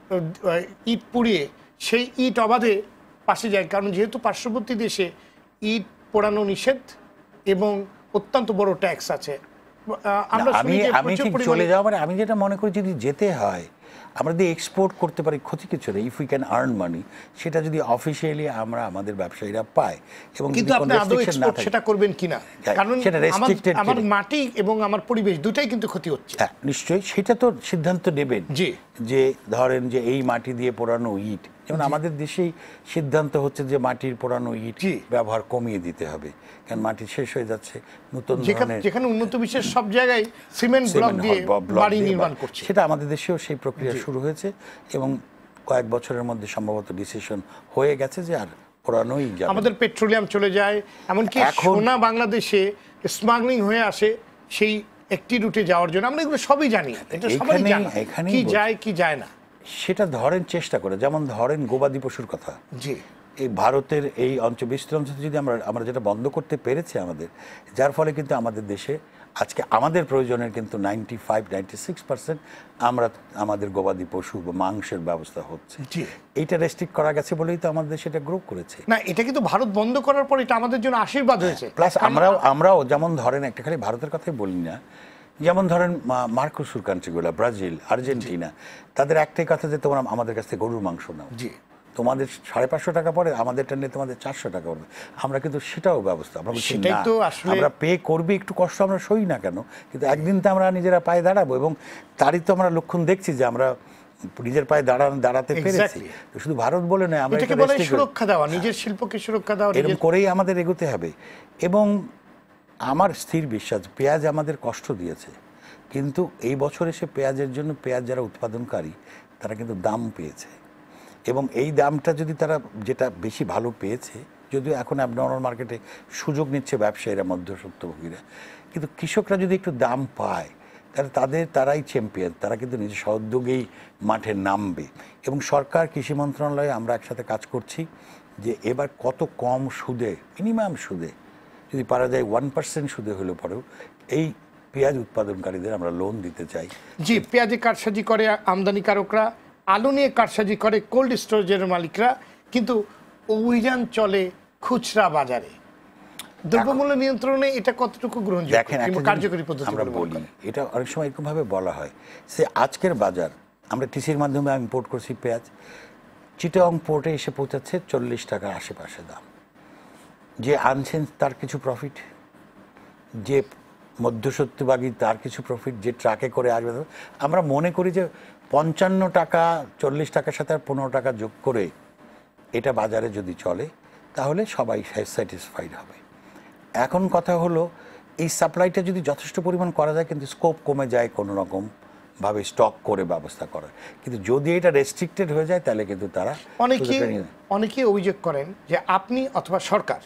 ইট পুড়িয়ে সেই ইট অবাধে পাশে যায়, কারণ যেহেতু পার্শ্ববর্তী দেশে ইট পোড়ানো নিষেধ এবং অত্যন্ত বড় ট্যাক্স আছে। আমি আমি ঠিক চলে যাওয়া মানে আমি যেটা মনে করি যদি যেতে হয় আমরা যদি এক্সপোর্ট করতে পারি ক্ষতি কিছু নেই, if we can earn money, সেটা যদি অফিসিয়ালি আমরা আমাদের ব্যবসায়ীরা পায় এবং কিন্তু আপনি আদৌ এক্সপোর্ট সেটা করবেন কিনা, কারণ আমার মাটি এবং আমার পরিবেশ দুটাই কিন্তু ক্ষতি হচ্ছে। হ্যাঁ নিশ্চয়ই, সেটা তো সিদ্ধান্ত নেবেন জি, যে ধরেন যে এই মাটি দিয়ে পোড়ানো ইট, যেমন আমাদের দেশেই সিদ্ধান্ত হচ্ছে যে মাটির পোড়ানো ইট ব্যবহার কমিয়ে দিতে হবে, কারণ মাটি শেষ হয়ে যাচ্ছে। নতুন ধরনের যেখানে উন্নত বিশ্বের সব জায়গায় সিমেন্ট ব্লক দিয়ে বাড়ি নির্মাণ করছে, সেটা আমাদের দেশেও সেই প্রক্রিয়া শুরু হয়েছে এবং কয়েক বছরের মধ্যে সম্ভবত ডিসিশন হয়ে গেছে যে আর পোড়ানোই যাবে। আমাদের পেট্রোলিয়াম চলে যায়, এমনকি সোনা বাংলাদেশে স্মাগলিং হয়ে আসে সেই একটি রুটে যাওয়ার জন্য। আমরা এগুলো সবই জানি, এটা সবাই জানে কি যায় কি যায় না। সেটা ধরেন চেষ্টা করে, যেমন ধরেন গবাদি পশুর কথা। জি, এই ভারতের এই অঞ্চল বিস্তৃত অঞ্চলে যদি আমরা আমরা যেটা বন্ধ করতে পেরেছি আমাদের, যার ফলে কিন্তু আমাদের দেশে আজকে আমাদের প্রয়োজনের কিন্তু ninety five ninety six percent আমরা আমাদের গবাদি পশু বা মাংসের ব্যবস্থা হচ্ছে। এইটা রেস্ট্রিক্ট করা গেছে বলেই তো আমাদের দেশে এটা গ্রো করেছে। না, এটা কিন্তু ভারত বন্ধ করার পর এটা আমাদের জন্য আশীর্বাদ হয়েছে। প্লাস আমরাও আমরাও যেমন ধরেন একটা খালি ভারতের কথাই বলি না, যেমন ধরেন মার্কোসুর কান্ট্রিগুলো, ব্রাজিল, আর্জেন্টিনা, তাদের একটাই কথা যে তোমরা আমাদের কাছ থেকে গরুর মাংস নাও, জি তোমাদের সাড়ে পাঁচশো টাকা পড়ে, আমাদেরটা নিয়ে তোমাদের চারশো টাকা পড়বে। আমরা কিন্তু সেটাও ব্যবস্থা আমরা আমরা পে করবি, একটু কষ্ট আমরা সই না কেন, কিন্তু একদিন তো আমরা নিজেরা পায়ে দাঁড়াবো এবং তারই তো আমরা লক্ষণ দেখছি যে আমরা নিজের পায়ে দাঁড়ানো দাঁড়াতে পেরেছি। শুধু ভারত বলে নয়, আমরা সুরক্ষা দেওয়া, নিজের শিল্পকে সুরক্ষা দেওয়া, এরকম করেই আমাদের এগোতে হবে। এবং আমার স্থির বিশ্বাস, পেঁয়াজ আমাদের কষ্ট দিয়েছে, কিন্তু এই বছর এসে পেঁয়াজের জন্য পেঁয়াজ যারা উৎপাদনকারী তারা কিন্তু দাম পেয়েছে এবং এই দামটা যদি তারা যেটা বেশি ভালো পেয়েছে, যদিও এখন অ্যাবনর্মাল মার্কেটে সুযোগ নিচ্ছে ব্যবসায়ীরা, মধ্যস্বত্বভোগীরা, কিন্তু কৃষকরা যদি একটু দাম পায় তাহলে তাদের তারাই চ্যাম্পিয়ন, তারা কিন্তু নিজের সদ্যোগেই মাঠে নামবে। এবং সরকার, কৃষি মন্ত্রণালয়ে আমরা একসাথে কাজ করছি যে এবার কত কম সুদে, মিনিমাম সুদে যদি পারা যায় ওয়ান পার্সেন্ট সুদে হলে পরেও এই পেঁয়াজ উৎপাদনকারীদের আমরা লোন দিতে চাই। জি, পেঁয়াজে কারসাজি করে আমদানিকারকরা, আলু নিয়ে কারসাজি করে কোল্ড স্টোরেজের মালিকরা, কিন্তু অভিযান চলে খুচরা বাজারে। দ্রব্যমূল্য নিয়ন্ত্রণে এটা কতটুকু গ্রহণযোগ্য কার্যকরী পদ্ধতি? আমরা বলি এটা অনেক সময় এরকম ভাবে বলা হয়, সে আজকের বাজার আমরা টিসির মাধ্যমে ইম্পোর্ট করছি পেঁয়াজ, চিটাগং পোর্টে এসে পৌঁছাচ্ছে চল্লিশ টাকার আশেপাশে দাম। যে আনছেন তার কিছু প্রফিট, যে মধ্যস্বত্ববাগী তার কিছু প্রফিট, যে ট্রাকে করে আসবে। আমরা মনে করি যে পঞ্চান্ন টাকা চল্লিশ টাকার সাথে আর পনেরো টাকা যোগ করে এটা বাজারে যদি চলে তাহলে সবাই স্যাটিসফাইড হবে। এখন কথা হলো এই সাপ্লাইটা যদি যথেষ্ট পরিমাণ করা যায়, কিন্তু স্কোপ কমে যায় কোনো রকম ভাবে স্টক করে ব্যবস্থা করার, কিন্তু যদি এটা রেস্ট্রিক্টেড হয়ে যায় তাহলে কিন্তু তারা অনেকে অনেকে অভিযোগ করেন যে আপনি অথবা সরকার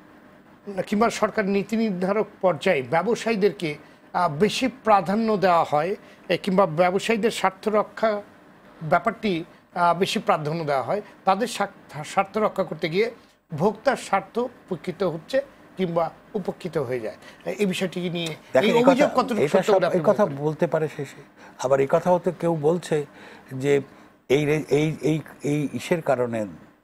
কিংবা সরকার নীতি নির্ধারক পর্যায়ে ব্যবসায়ীদেরকে বেশি প্রাধান্য দেওয়া হয় কিংবা ব্যবসায়ীদের স্বার্থ রক্ষা ব্যাপারটি বেশি প্রাধান্য দেওয়া হয়, তাদের স্বার্থ রক্ষা করতে গিয়ে ভোক্তার স্বার্থ উপকৃত হচ্ছে কিংবা উপকৃত হয়ে যায়। এই বিষয়টি নিয়ে এই অভিযোগ কতটুকু সত্য বলে আপনি কথা বলতে পারে শেষে? আবার এই কথাও তো কেউ বলছে যে এই এই এই এই ইসের কারণে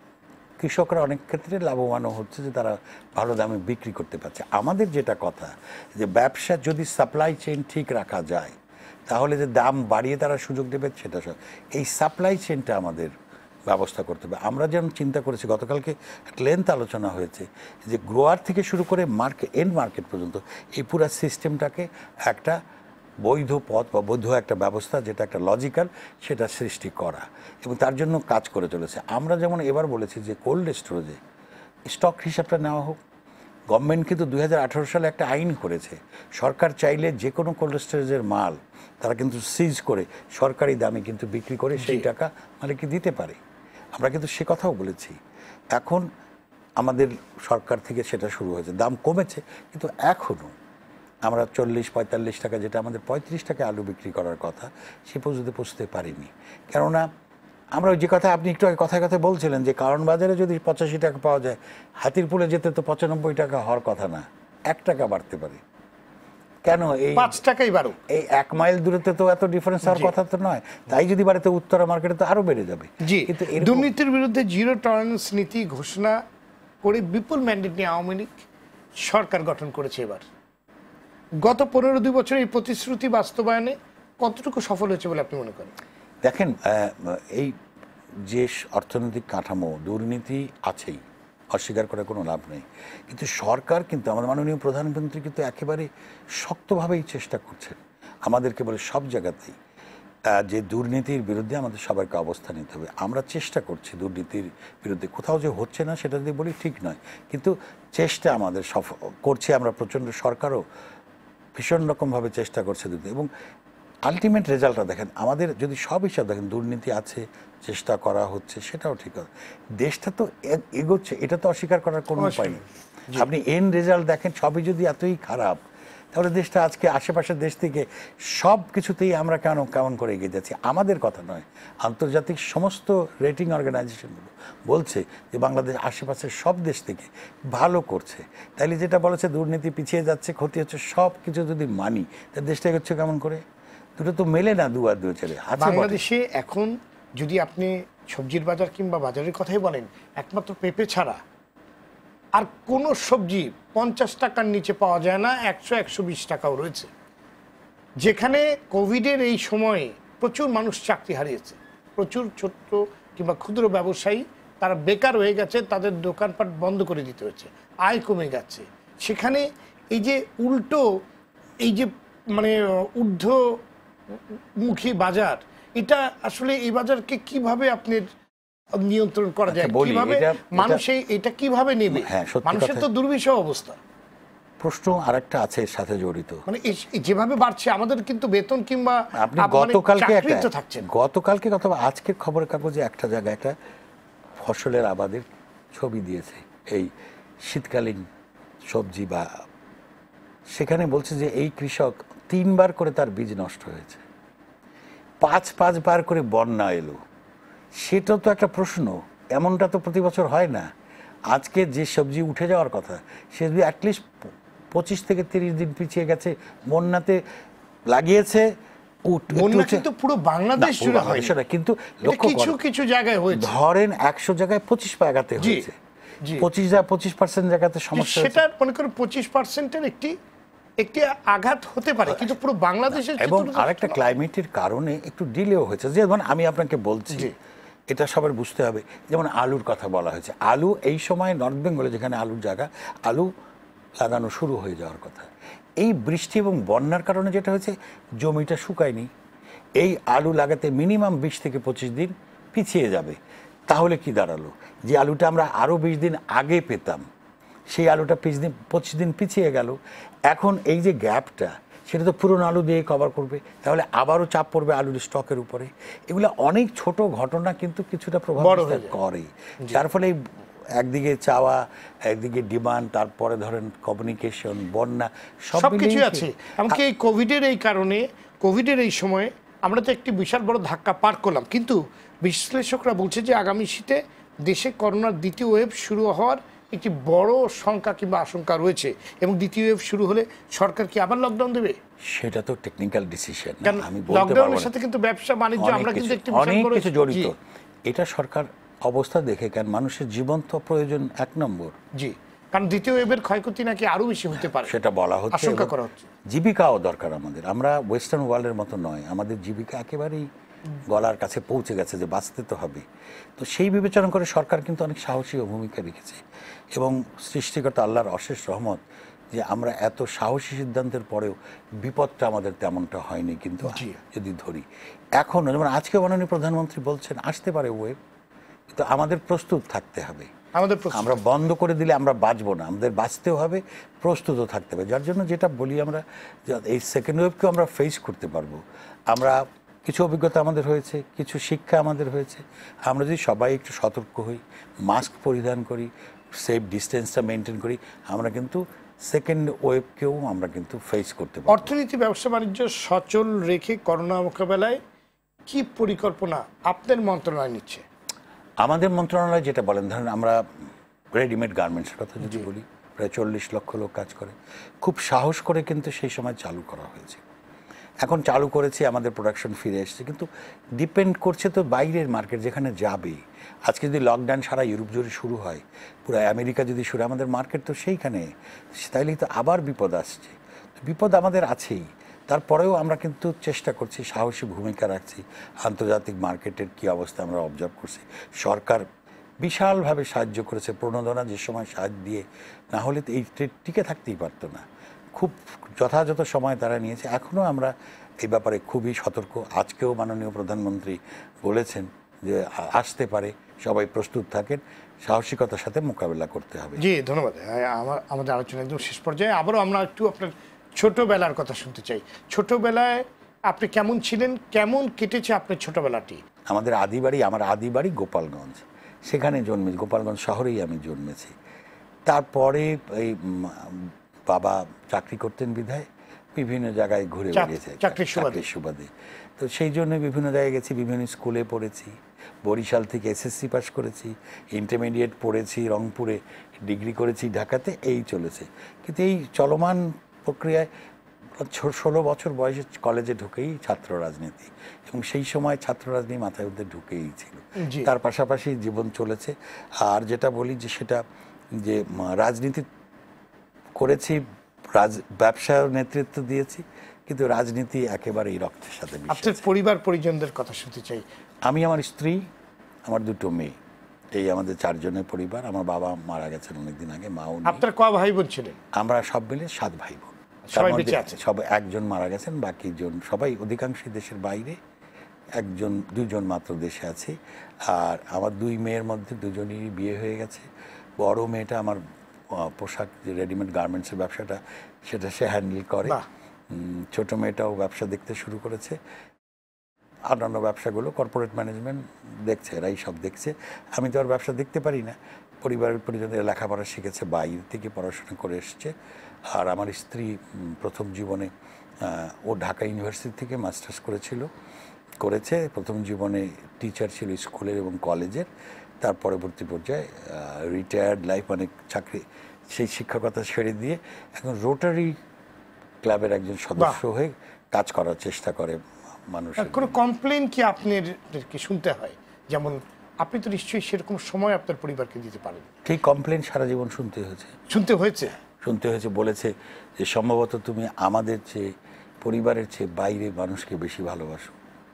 কৃষকরা অনেক ক্ষেত্রে লাভবানও হচ্ছে, যে তারা ভালো দামে বিক্রি করতে পারছে। আমাদের যেটা কথা যে ব্যবসা যদি সাপ্লাই চেইন ঠিক রাখা যায় তাহলে যে দাম বাড়িয়ে তারা সুযোগ দেবে সেটা সব, এই সাপ্লাই চেইনটা আমাদের ব্যবস্থা করতে হবে। আমরা যেমন চিন্তা করেছি, গতকালকে লেন্থ আলোচনা হয়েছে যে গ্রোয়ার থেকে শুরু করে মার্কেট এন্ড মার্কেট পর্যন্ত এই পুরো সিস্টেমটাকে একটা বৈধ পথ বা বৈধ একটা ব্যবস্থা, যেটা একটা লজিক্যাল, সেটা সৃষ্টি করা এবং তার জন্য কাজ করে চলেছে। আমরা যেমন এবার বলেছি যে কোল্ড স্টোরেজে স্টক হিসাবটা নেওয়া হোক। গভর্নমেন্ট কিন্তু দুই হাজার আঠারো সালে একটা আইন করেছে, সরকার চাইলে যে কোনো কোল্ড স্টোরেজের মাল তারা কিন্তু সিজ করে সরকারি দামে কিন্তু বিক্রি করে সেই টাকা মালিককে দিতে পারে। আমরা কিন্তু সে কথাও বলেছি। এখন আমাদের সরকার থেকে সেটা শুরু হয়েছে, দাম কমেছে, কিন্তু এখনও আমরা চল্লিশ পঁয়তাল্লিশ টাকা, যেটা আমাদের পঁয়ত্রিশ টাকা আলু বিক্রি করার কথা, সে পর্যন্ত পৌঁছতে পারিনি। কেননা আমরা ওই যে কথা আপনি একটু আগে কথায় কথায় বলছিলেন যে কারণ বাজারে যদি পঁচাশি টাকা পাওয়া যায়, হাতিরপুলে যেতে তো পঁচানব্বই টাকা হওয়ার কথা না, এক টাকা বাড়তে পারে। কেন এই পাঁচ টাকাই বাড়ুক, এই এক মাইল দূরত্বে তো এত ডিফারেন্স হওয়ার কথা তো নয়। তাই যদি বাড়ে তো উত্তরা মার্কেটে তো আরো বেড়ে যাবে। জি, কিন্তু দুর্নীতির বিরুদ্ধে জিরো টলারেন্স নীতি ঘোষণা করে বিপুল ম্যান্ডেট নিয়ে আওয়ামী লীগ সরকার গঠন করেছে। এবার গত পনেরো দুই বছর এই প্রতিশ্রুতি বাস্তবায়নে কতটুকু সফল হয়েছে বলে আপনি মনে করেন? দেখেন এই যে অর্থনৈতিক কাঠামো, দুর্নীতি আছেই, অস্বীকার করার কোনো লাভ নেই, কিন্তু সরকার কিন্তু আমাদের মাননীয় প্রধানমন্ত্রী কিন্তু একেবারে শক্তভাবেই চেষ্টা করছেন আমাদেরকে বলে সব জায়গাতেই যে দুর্নীতির বিরুদ্ধে আমাদের সবাইকে অবস্থান নিতে হবে। আমরা চেষ্টা করছি দুর্নীতির বিরুদ্ধে, কোথাও যে হচ্ছে না সেটা যদি বলি ঠিক নয়, কিন্তু চেষ্টা আমাদের সফল করছি আমরা, প্রচণ্ড সরকারও ভীষণ রকমভাবে চেষ্টা করছে দিতে। এবং আলটিমেট রেজাল্টটা দেখেন, আমাদের যদি সব হিসাব দেখেন, দুর্নীতি আছে, চেষ্টা করা হচ্ছে, সেটাও ঠিক আছে, দেশটা তো এগোচ্ছে, এটা তো অস্বীকার করার কোনো উপায় নেই। আপনি এন রেজাল্ট দেখেন, সবই যদি এতই খারাপ, তাহলে দেশটা আজকে আশেপাশের দেশ থেকে সব কিছুতেই আমরা কেন কেমন করে এগিয়ে যাচ্ছি। আমাদের কথা নয়, আন্তর্জাতিক সমস্ত রেটিং অর্গানাইজেশনগুলো বলছে যে বাংলাদেশ আশেপাশের সব দেশ থেকে ভালো করছে। তাইলে যেটা বলেছে দুর্নীতি পিছিয়ে যাচ্ছে, ক্ষতি হচ্ছে, সব কিছু যদি মানি, তা দেশটা এগোচ্ছে কেমন করে? দুটো তো মেলে না, দু আর দু ছেড়ে। বাংলাদেশে এখন যদি আপনি সবজির বাজার কিংবা বাজারের কথাই বলেন, একমাত্র পেঁপে ছাড়া আর কোনো সবজি পঞ্চাশ টাকার নিচে পাওয়া যায় না, একশো একশো বিশ টাকাও রয়েছে। যেখানে কোভিডের এই সময়ে প্রচুর মানুষ চাকরি হারিয়েছে, প্রচুর ছোট্ট কিংবা ক্ষুদ্র ব্যবসায়ী তারা বেকার হয়ে গেছে, তাদের দোকানপাট বন্ধ করে দিতে হয়েছে, আয় কমে যাচ্ছে। সেখানে এই যে উল্টো এই যে মানে ঊর্ধ্বমুখী বাজার, এটা আসলে এই বাজারকে কিভাবে আপনি নিয়ন্ত্রণ করা যায়, কিভাবে মানুষ এটা কিভাবে নেবে? মানুষের তো দুর্বিষহ অবস্থা। প্রশ্ন আরেকটা আছে এর সাথে জড়িত, মানে যেভাবে বাড়ছে আমাদের কিন্তু বেতন কিংবা আপনি গতকালকে গতকালকে অথবা আজকের খবরের কাগজে একটা জায়গায় একটা ফসলের আবাদের ছবি দিয়েছে, এই শীতকালীন সবজি, বা সেখানে বলছে যে এই কৃষক তিনবার করে তার বীজ নষ্ট হয়েছে, পাঁচ পাঁচবার করে বন্যা এলো। সেটা তো একটা প্রশ্ন, এমনটা তো প্রতি বছর হয় না। আজকে যে সবজি উঠে যাওয়ার কথা, সে যদি অ্যাটলিস্ট পঁচিশ থেকে তিরিশ দিন পিছিয়ে গেছে, বন্যাতে লাগিয়েছে, পুরো বাংলাদেশ জুড়ে হয় সেটা, কিন্তু কিছু কিছু জায়গায় হয়েছে, ধরেন একশো জায়গায় পঁচিশ জায়গাতে হয়েছে, পঁচিশ পঁচিশ পার্সেন্ট জায়গাতে সমস্যা। সেটা মনে করেন পঁচিশ পার্সেন্টের একটি একটি আঘাত হতে পারে, কিন্তু পুরো বাংলাদেশের। এবং আরেকটা ক্লাইমেটের কারণে একটু ডিলেও হয়েছে, যেমন আমি আপনাকে বলছি, এটা সবার বুঝতে হবে। যেমন আলুর কথা বলা হয়েছে, আলু এই সময় নর্থ বেঙ্গলে যেখানে আলুর জায়গা, আলু লাগানো শুরু হয়ে যাওয়ার কথা। এই বৃষ্টি এবং বন্যার কারণে যেটা হয়েছে, জমিটা শুকায়নি, এই আলু লাগাতে মিনিমাম বিশ থেকে পঁচিশ দিন পিছিয়ে যাবে। তাহলে কি দাঁড়ালো, যে আলুটা আমরা আরও বিশ দিন আগে পেতাম, সেই আলুটা পিছ দিন পঁচিশ দিন পিছিয়ে গেল। এখন এই যে গ্যাপটা, সেটা তো পুরনো আলু দিয়ে কভার করবে, তাহলে আবারও চাপ পড়বে আলুর স্টকের উপরে। এগুলো অনেক ছোট ঘটনা, কিন্তু কিছুটা প্রভাব করে, যার ফলে একদিকে চাওয়া, একদিকে ডিমান্ড, তারপরে ধরেন কমিউনিকেশন, বন্যা, সব কিছু আছে। এমনকি এই কোভিডের এই কারণে, কোভিডের এই সময়ে আমরা তো একটি বিশাল বড় ধাক্কা পার করলাম, কিন্তু বিশ্লেষকরা বলছে যে আগামী শীতে দেশে করোনার দ্বিতীয় ওয়েভ শুরু হওয়ার একটি বড় শঙ্কা কিংবা আশঙ্কা রয়েছে, এবং দ্বিতীয় ওয়েভ শুরু হলে সরকার কি আবার লকডাউন দেবে? সেটা তো টেকনিক্যাল ডিসিশন, আমি বলতে পারবো না। লকডাউনের সাথে কিন্তু ব্যবসা বাণিজ্য আমরা কিন্তু একটি অনেক কিছু জড়িত। এটা সরকার অবস্থা দেখে, কারণ মানুষের জীবন তো প্রয়োজন এক নম্বর। জি, কারণ দ্বিতীয় ওয়েভের ক্ষয়ক্ষতি নাকি আরো বেশি হতে পারে, সেটা বলা হচ্ছে, আশঙ্কা করা হচ্ছে। জীবিকাও দরকার আমাদের, আমরা ওয়েস্টার্ন ওয়ার্ল্ডের মতো নয়, আমাদের জীবিকা একেবারেই গলার কাছে পৌঁছে গেছে, যে বাঁচতে তো হবে। তো সেই বিবেচনা করে সরকার কিন্তু অনেক সাহসী ভূমিকা রেখেছে, এবং সৃষ্টিকর্তা আল্লাহর অশেষ রহমত যে আমরা এত সাহসী সিদ্ধান্তের পরেও বিপদটা আমাদের তেমনটা হয়নি। কিন্তু যদি ধরি এখন, যেমন আজকে মাননীয় প্রধানমন্ত্রী বলছেন আসতে পারে ওয়েভ, কিন্তু আমাদের প্রস্তুত থাকতে হবে। আমরা বন্ধ করে দিলে আমরা বাঁচবো না, আমাদের বাঁচতেও হবে, প্রস্তুতও থাকতে হবে। যার জন্য যেটা বলি আমরা, এই সেকেন্ড ওয়েভকেও আমরা ফেস করতে পারবো। আমরা কিছু অভিজ্ঞতা আমাদের হয়েছে, কিছু শিক্ষা আমাদের হয়েছে। আমরা যদি সবাই একটু সতর্ক হই, মাস্ক পরিধান করি, সেফ ডিস্টেন্সটা মেনটেন করি, আমরা কিন্তু সেকেন্ড ওয়েভকেও আমরা কিন্তু ফেস করতে পারবো। অর্থনীতি, ব্যবসা বাণিজ্য সচল রেখে করোনা মোকাবেলায় কি পরিকল্পনা আপনার মন্ত্রণালয় নিচ্ছে? আমাদের মন্ত্রণালয় যেটা বলেন, ধরেন আমরা রেডিমেড গার্মেন্টসের কথা যদি বলি, প্রায় চল্লিশ লক্ষ লোক কাজ করে, খুব সাহস করে কিন্তু সেই সময় চালু করা হয়েছে। এখন চালু করেছি, আমাদের প্রোডাকশন ফিরে এসছে, কিন্তু ডিপেন্ড করছে তো বাইরের মার্কেট যেখানে যাবে। আজকে যদি লকডাউন সারা ইউরোপ জুড়ে শুরু হয়, পুরো আমেরিকা যদি শুরু, আমাদের মার্কেট তো সেইখানে, তাইলেই তো আবার বিপদ আসছে। বিপদ আমাদের আছেই, তারপরেও আমরা কিন্তু চেষ্টা করছি, সাহসী ভূমিকা রাখছি। আন্তর্জাতিক মার্কেটের কি অবস্থা আমরা অবজার্ভ করছি। সরকার বিশালভাবে সাহায্য করেছে, প্রণোদনা যে সময় সাহায্য দিয়ে, না হলে তো এই ট্রেড টিকে থাকতেই পারতো না। খুব যথাযথ সময় তারা নিয়েছে। এখনও আমরা এই ব্যাপারে খুবই সতর্ক। আজকেও মাননীয় প্রধানমন্ত্রী বলেছেন যে আসতে পারে, সবাই প্রস্তুত থাকেন, সাহসিকতার সাথে মোকাবেলা করতে হবে। জি ধন্যবাদ। আমার আমাদের আলোচনা একদম শেষ পর্যায়ে। আবারও আমরা একটু আপনার ছোটবেলার কথা শুনতে চাই। ছোটবেলায় আপনি কেমন ছিলেন, কেমন কেটেছে আপনার ছোটবেলাটি? আমাদের আদি বাড়ি, আমার আদি বাড়ি গোপালগঞ্জ, সেখানে জন্মে গোপালগঞ্জ শহরেই আমি জন্মেছি। তারপরে এই বাবা চাকরি করতেন বিধায় বিভিন্ন জায়গায় ঘুরে বেরিয়েছে চাকরির সুবাদে। তো সেই জন্য বিভিন্ন জায়গায় গেছি, বিভিন্ন স্কুলে পড়েছি। বরিশাল থেকে এসএসসি পাস করেছি, ইন্টারমিডিয়েট পড়েছি রংপুরে, ডিগ্রি করেছি ঢাকাতে, এই চলেছে। কিন্তু এই চলমান প্রক্রিয়ায় ষোলো বছর বয়সে কলেজে ঢুকেই ছাত্র রাজনীতি, এবং সেই সময় ছাত্র রাজনীতি মাথায় মধ্যে ঢুকেই ছিল। তার পাশাপাশি জীবন চলেছে। আর যেটা বলি যে সেটা যে রাজনীতি করেছি, রাজ ব্যবসার নেতৃত্ব দিয়েছি, কিন্তু রাজনীতি একেবারেই রক্তের সাথে। আপনার পরিবার পরিজনদের কথা শুনতে চাই। আমি, আমার স্ত্রী, আমার দুটো মেয়ে, এই আমাদের চারজনের পরিবার। আমার বাবা মারা গেছেন অনেকদিন আগে, মাও নেই। আপনার ক ভাই বোন ছিলেন? আমরা সব মিলে সাত ভাই বোন। সবাই বেঁচে আছে? সব একজন মারা গেছেন, বাকি জন সবাই অধিকাংশই দেশের বাইরে, একজন দুজন মাত্র দেশে আছে। আর আমার দুই মেয়ের মধ্যে দুজনেরই বিয়ে হয়ে গেছে। বড় মেয়েটা আমার পোশাক, যে রেডিমেড গার্মেন্টসের ব্যবসাটা, সেটা সে হ্যান্ডেল করে। ছোট মেয়েটাও ব্যবসা দেখতে শুরু করেছে। অন্যান্য ব্যবসাগুলো কর্পোরেট ম্যানেজমেন্ট দেখছে, এরাই সব দেখছে। আমি তো আর ব্যবসা দেখতে পারি না। পরিবারের পরিজনের লেখাপড়া শিখেছে, বাইরে থেকে পড়াশোনা করে এসছে। আর আমার স্ত্রী প্রথম জীবনে ও ঢাকা ইউনিভার্সিটি থেকে মাস্টার্স করেছিল, করেছে। প্রথম জীবনে টিচার ছিল স্কুলের এবং কলেজের। তার পরবর্তী পর্যায়ে রিটায়ার্ড লাইফ, মানে চাকরি, সেই শিক্ষকতা ছেড়ে দিয়ে এখন রোটারি ক্লাবের একজন সদস্য হয়ে কাজ করার চেষ্টা করে মানুষ। কোনো কমপ্লেন কি আপনাদেরকে শুনতে হয়? যেমন আপনি তো নিশ্চয়ই সেরকম সময় আপনার পরিবারকে দিতে পারেন। ঠিক কমপ্লেন সারা জীবন শুনতে হয়েছে। শুনতে হয়েছে শুনতে হয়েছে বলেছে যে সম্ভবত তুমি আমাদের চেয়ে, পরিবারের চেয়ে বাইরে মানুষকে বেশি ভালোবাসো।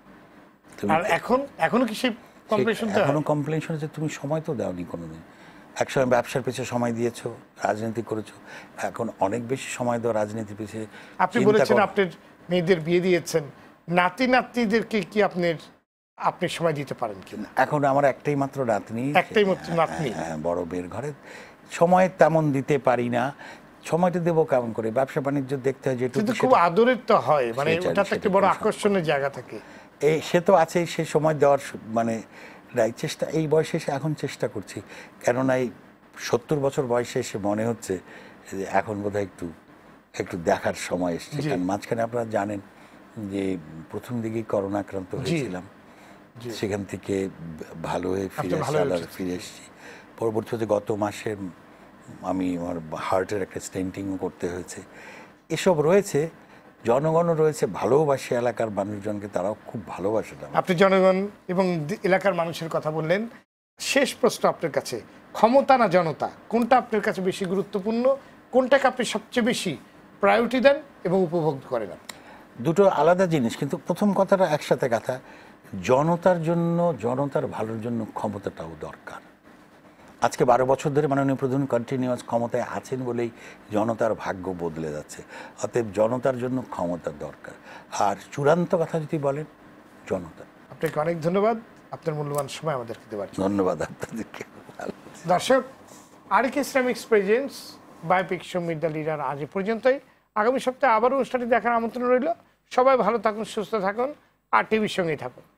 আর এখন এখনো কি সেই কমপ্লেন শুনতে হয়? এখনো কমপ্লেন শুনেছে, তুমি সময় তো দাওনি কোনোদিন। একসময় ব্যবসার পিছিয়ে সময় দিয়েছো, রাজনীতি করেছো, এখন অনেক বেশি সময় দাও রাজনীতি পিছিয়ে। আপনি বলেছেন আপনার মেয়েদের বিয়ে দিয়েছেন, নাতি নাতনিদেরকে কি আপনার আপনি সময় দিতে পারেন কিনা? এখন আমার একটাই মাত্র নাতনি, একটাই মাত্র নাতনি, বড় মেয়ের ঘরে। সময় তেমন দিতে পারি না। সময়টা দেবো কেমন করে? ব্যবসা বাণিজ্য দেখতে হয়, যেটুকু। কিন্তু খুব আদরের তো হয়, মানে ওটাতে একটা বড় আকর্ষণের জায়গা থাকে। এই সে তো আছে, সে সময় দেওয়ার মানে চেষ্টা এই বয়সে এসে এখন চেষ্টা করছি। কেননা এই সত্তর বছর বয়সে এসে মনে হচ্ছে যে এখন বোধহয় একটু একটু দেখার সময় এসছে। কারণ মাঝখানে আপনারা জানেন যে প্রথম দিকেই করোনা আক্রান্ত হয়েছিলাম, সেখান থেকে ভালো হয়ে ফিরে ফিরে এসেছি। পরবর্তীতে গত মাসে আমি আমার হার্টের একটা স্টেন্টিংও করতে হয়েছে। এসব রয়েছে, জনগণও রয়েছে, ভালোবাসে এলাকার মানুষজনকে, তারাও খুব ভালোবাসে। আপনি জনগণ এবং এলাকার মানুষের কথা বললেন। শেষ প্রশ্ন আপনার কাছে, ক্ষমতা না জনতা, কোনটা আপনার কাছে বেশি গুরুত্বপূর্ণ? কোনটাকে আপনি সবচেয়ে বেশি প্রায়োরিটি দেন এবং উপভোগ করেন? দুটো আলাদা জিনিস, কিন্তু প্রথম কথাটা একসাথে কথা। জনতার জন্য, জনতার ভালোর জন্য ক্ষমতাটাও দরকার। আজকে বারো বছর ধরে মাননীয় প্রধান কন্টিনিউয়াস ক্ষমতায় আছেন বলেই জনতার ভাগ্য বদলে যাচ্ছে। অতএব জনতার জন্য ক্ষমতার দরকার। আর চূড়ান্ত কথা যদি বলেন, জনতা। আপনাকে অনেক ধন্যবাদ, আপনার মূল্যবান সময় আমাদেরকে দেওয়ার জন্য। ধন্যবাদ আপনাদেরকে। দর্শক, আরকে ইসলামিক প্রেজেন্টস বায়োপিক শম্মীর দ্য লিডার আজ পর্যন্তই। আগামী সপ্তাহে আবার অনুষ্ঠানটি দেখার আমন্ত্রণ রইল। সবাই ভালো থাকুন, সুস্থ থাকুন, আর টিভির সঙ্গেই থাকুন।